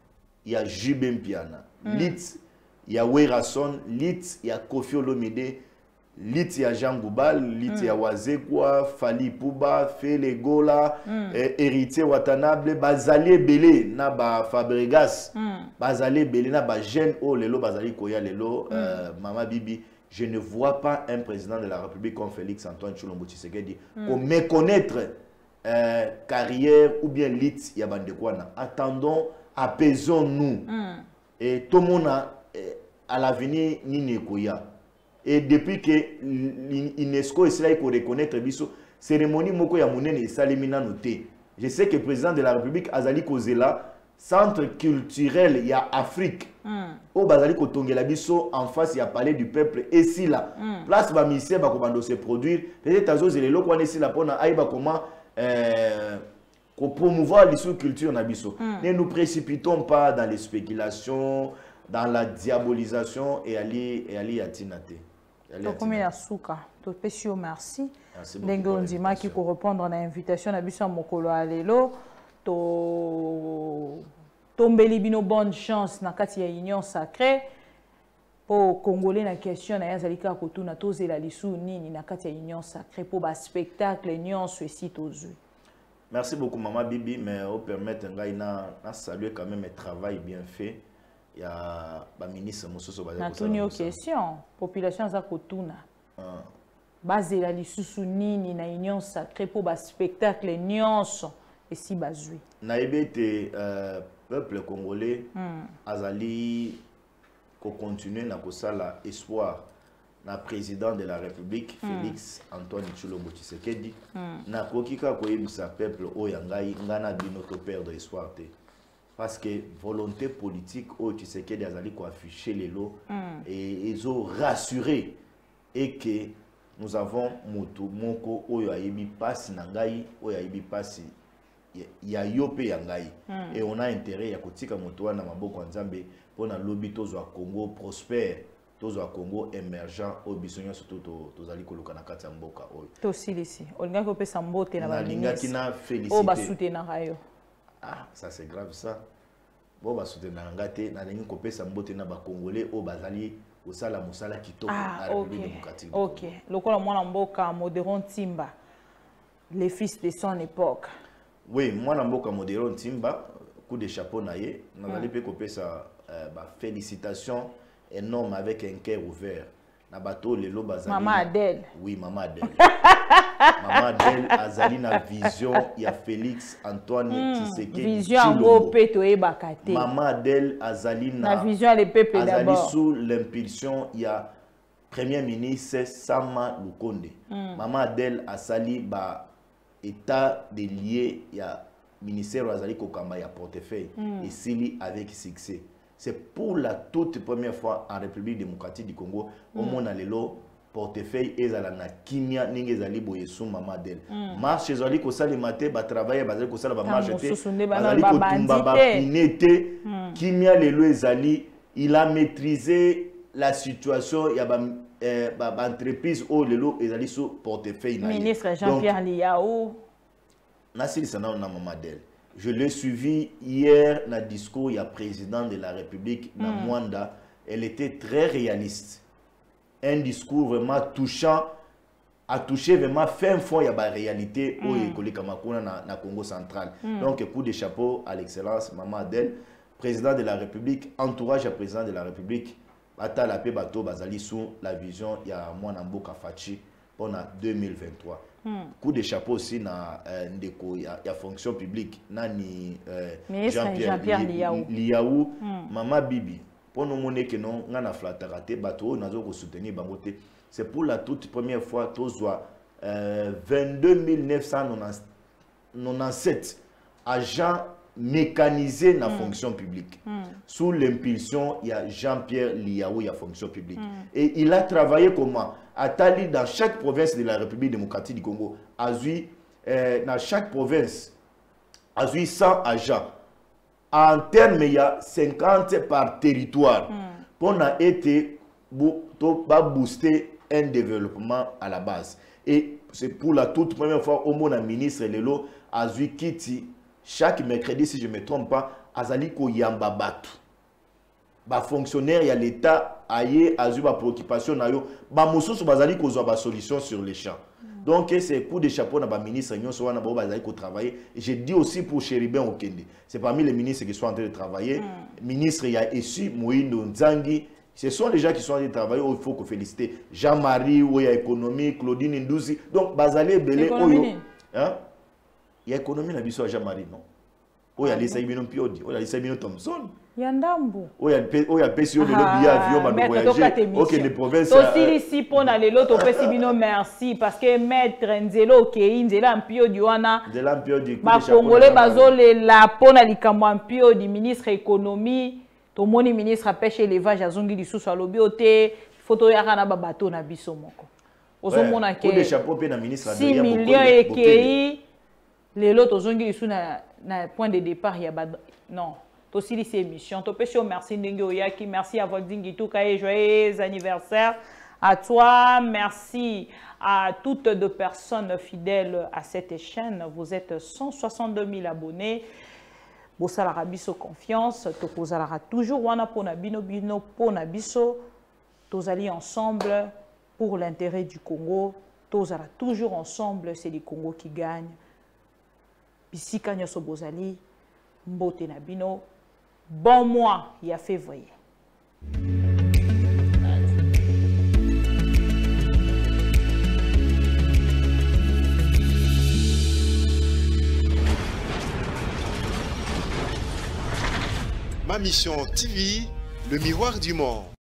ya Jibem Piana. Mm. Lit ya Werason, lit ya Kofi Olomide, lit ya Jean Goubal, lit mm. ya Wazekwa, Fali Pouba, Fele Gola, mm. eh, Héritier Watanabe, Bazali Belé na ba Fabregas, mm. Bazali Belé na ba jeune o lelo Bazali Koya lelo, mm. euh, Mama Bibi. Je ne vois pas un président de la République comme Félix Antoine Tshilombo Tshisekedi mm. pour méconnaître euh, carrière ou bien lit ya bandekwana. Attendons, apaisons-nous. Mm. Et tout le monde a, à l'avenir ni Koya. Et depuis que l'UNESCO est là pour reconnaître biso cérémonie moko ya monene et salimina noté. Je sais que le président de la République Azali Kozela centre culturel ya Afrique. Mm. Au bazali kotongela biso en face ya palais du peuple et si là mm. place ba ministère ba komando se produire peut-être azo zelelo ko nesi la pona aiba comment euh pour promouvoir l'histoire culture na biso. Mm. Ne nous précipitons pas dans les spéculations, dans la diabolisation et aller et aller à Tinate. Comme ya souka, to pesio merci. Ndenge ndima ki ko répondre na invitation na biso mokolo alelo to tombeli bino bonne chance na kati ya union sacrée pour congolais na question na yazalika ko tuna tozela lisu nini na kati ya union sacrée pour ba spectacle union ceci tozui. Merci beaucoup Maman Bibi, mais au permettre ngai na na saluer quand même le travail bien fait. Il y a le ministre Moussoso Bazali. Na tuni question, population za kotuna. Ah. Bazela lisusu nini na union sacrée pour ba spectacle nyonso et si bazui. Na ebete euh, peuple congolais mm. azali ko continuer na kosala espoir na président de la République mm. Félix Antoine Tshilombo Tshisekedi mm. na kokika koyebisa peuple oyangai ngana bino to perdre espoir te. Parce que volonté politique au Tshisekedi azali ko afficher les lots mm. et ils ont rassuré et que nous avons moto moko oyo ayebi passe na ngai oyo ayebi passe ya yope ya ngai mm. et on a intérêt ya kotika moto wana maboko nzambe pona lobby tozwa Congo prospère tozwa Congo émergent au bisonyo surtout tozali koluka na kati ya mboka oyo to silisi olinga ko pesa mbote na ba linga kina féliciter o ba soutenir rayo. Ah, ça c'est grave ça. Bon, bah, soutenir ngate, na lingi kopesa mbote na ba Congolais au bazali osala musala kitoko à la République démocratique. Ok. Lokola mwana mboka Modéron Timba, les fils de son époque. Oui, mwana mboka Modéron Timba, coup de chapeau naie, nazali pe kopesa ba félicitations énormes avec un cœur ouvert. Na bateau lelo bazali. Maman Adèle. Oui, Maman Adèle. Maman Adèle azali na vision ya Félix Antoine mm, Tshisekedi. Vision ngo peto e bakate. Maman Adèle azali na, na vision les peuples d'abord. Azali sous l'impulsion ya Premier ministre Sama Lukonde. Mm. Maman Adèle asali ba état de lié ya ministère azali kokamba ya portefeuille mm. et sili avec succès. C'est pour la toute première fois en République démocratique du Congo, au monde a l'élo portefeuille ezala na kimia ninge ezali boye sous maman d'elle. Marche ezali ko sala matin ba travailler bazali ko sala ba marche te. Bazali ko tumba ba pinete kimia lelo ezali il a maîtrisé la situation il y a ba eh, ba, ba entreprise au lelo ezali sous portefeuille na. Ministre Jean-Pierre Liao. Nasili sana na maman d'elle. Je l'ai suivi hier dans le discours il y a président de la République na Mwanda, elle était très réaliste. Un discours vraiment touchant, a touché vraiment fin fond, il y a la réalité au Kamakuna na Congo central. Mm. Donc, coup de chapeau à l'excellence, Maman Adèle, président de la République, entourage à président de la République, Ata la paix bateau bazali sous la vision, il y a Mwanambo Kafachi pendant deux mille vingt-trois. Mm. Coup de chapeau aussi na euh, ndeko, il y, y a fonction publique, nani euh, Jean-Pierre Jean Liao, Liao mm. Maman Bibi. Pour nous montrer que nous avons flatté bateau, nous avons soutenu Bangote. C'est pour la toute première fois, tous euh, vingt-deux mille neuf cent quatre-vingt-dix-sept agents mécanisés dans la mm. fonction publique. Mm. Sous l'impulsion, il y a Jean-Pierre Liao, il y a fonction publique. Mm. Et il a travaillé comment? Atali dans chaque province de la République démocratique du Congo. Azui, euh, dans chaque province, Azui cent agents. En termes, il y a cinquante par territoire. Mm. On a été pour booster un développement à la base. Et c'est pour la toute première fois au monde, le ministre Lelo Azui Kiti, chaque mercredi, si je ne me trompe pas, Azaliko Yamba Batu. Ba fonctionnaire, il y a l'État, aïe, Azui, ba préoccupation, nayo, ba moussos, bazali ko ba solution sur les champs. Donc, c'est coup de chapeau dans le ministre, nous sommes en travailler. Je dis aussi pour Chéribin Okende. C'est parmi les ministres qui sont en train de travailler. Mm. Ministre, il y a Essu, Moïno, Nzangi. Ce sont les gens qui sont en train de travailler. Il faut qu'on félicite. Jean-Marie, où il y a économie, Claudine Ndouzi. Donc, Bazali, Belé, Oyo. Hein? Il y a économie, il y a Jean-Marie, non? Où il y a les Saïbino Piodi, où il y a les Saïbino Thompson. Yandambu. Où il y a le P C O de l'Obia, avion, ma voyager. Ok, les provinces. Aussi, ici, pour aller l'autre, Pesibino, merci. Parce que Maître Nzelo, qui est Nzela Mpio Diwana. Nzela Mpio du Ma Congolais, Bazole, la Pona, Likamo Mpio, du ministre économie. Ton moni ministre a pêché l'élevage à Zongi du sous à l'obioté. Photo Yarana Babato na Bisomoko. Ozomona ke six millions et qui les lots Zongi du sous na point de départ. Il y a non. Aussi, ces émissions. Merci Ndengoyaki, merci à Voldingi Toukaye, joyeux anniversaire à toi. Merci à toutes les personnes fidèles à cette chaîne. Vous êtes cent soixante-deux mille abonnés. Bosalara biso confiance. Tokozalara toujours wana pona bino bino pona biso. Tozali ensemble pour l'intérêt du Congo. Tozala toujours ensemble. C'est le Congo qui gagne. Bisika nyoso bozali mbote na bino. Bon mois, il y a février. Ma mission T V, le miroir du monde.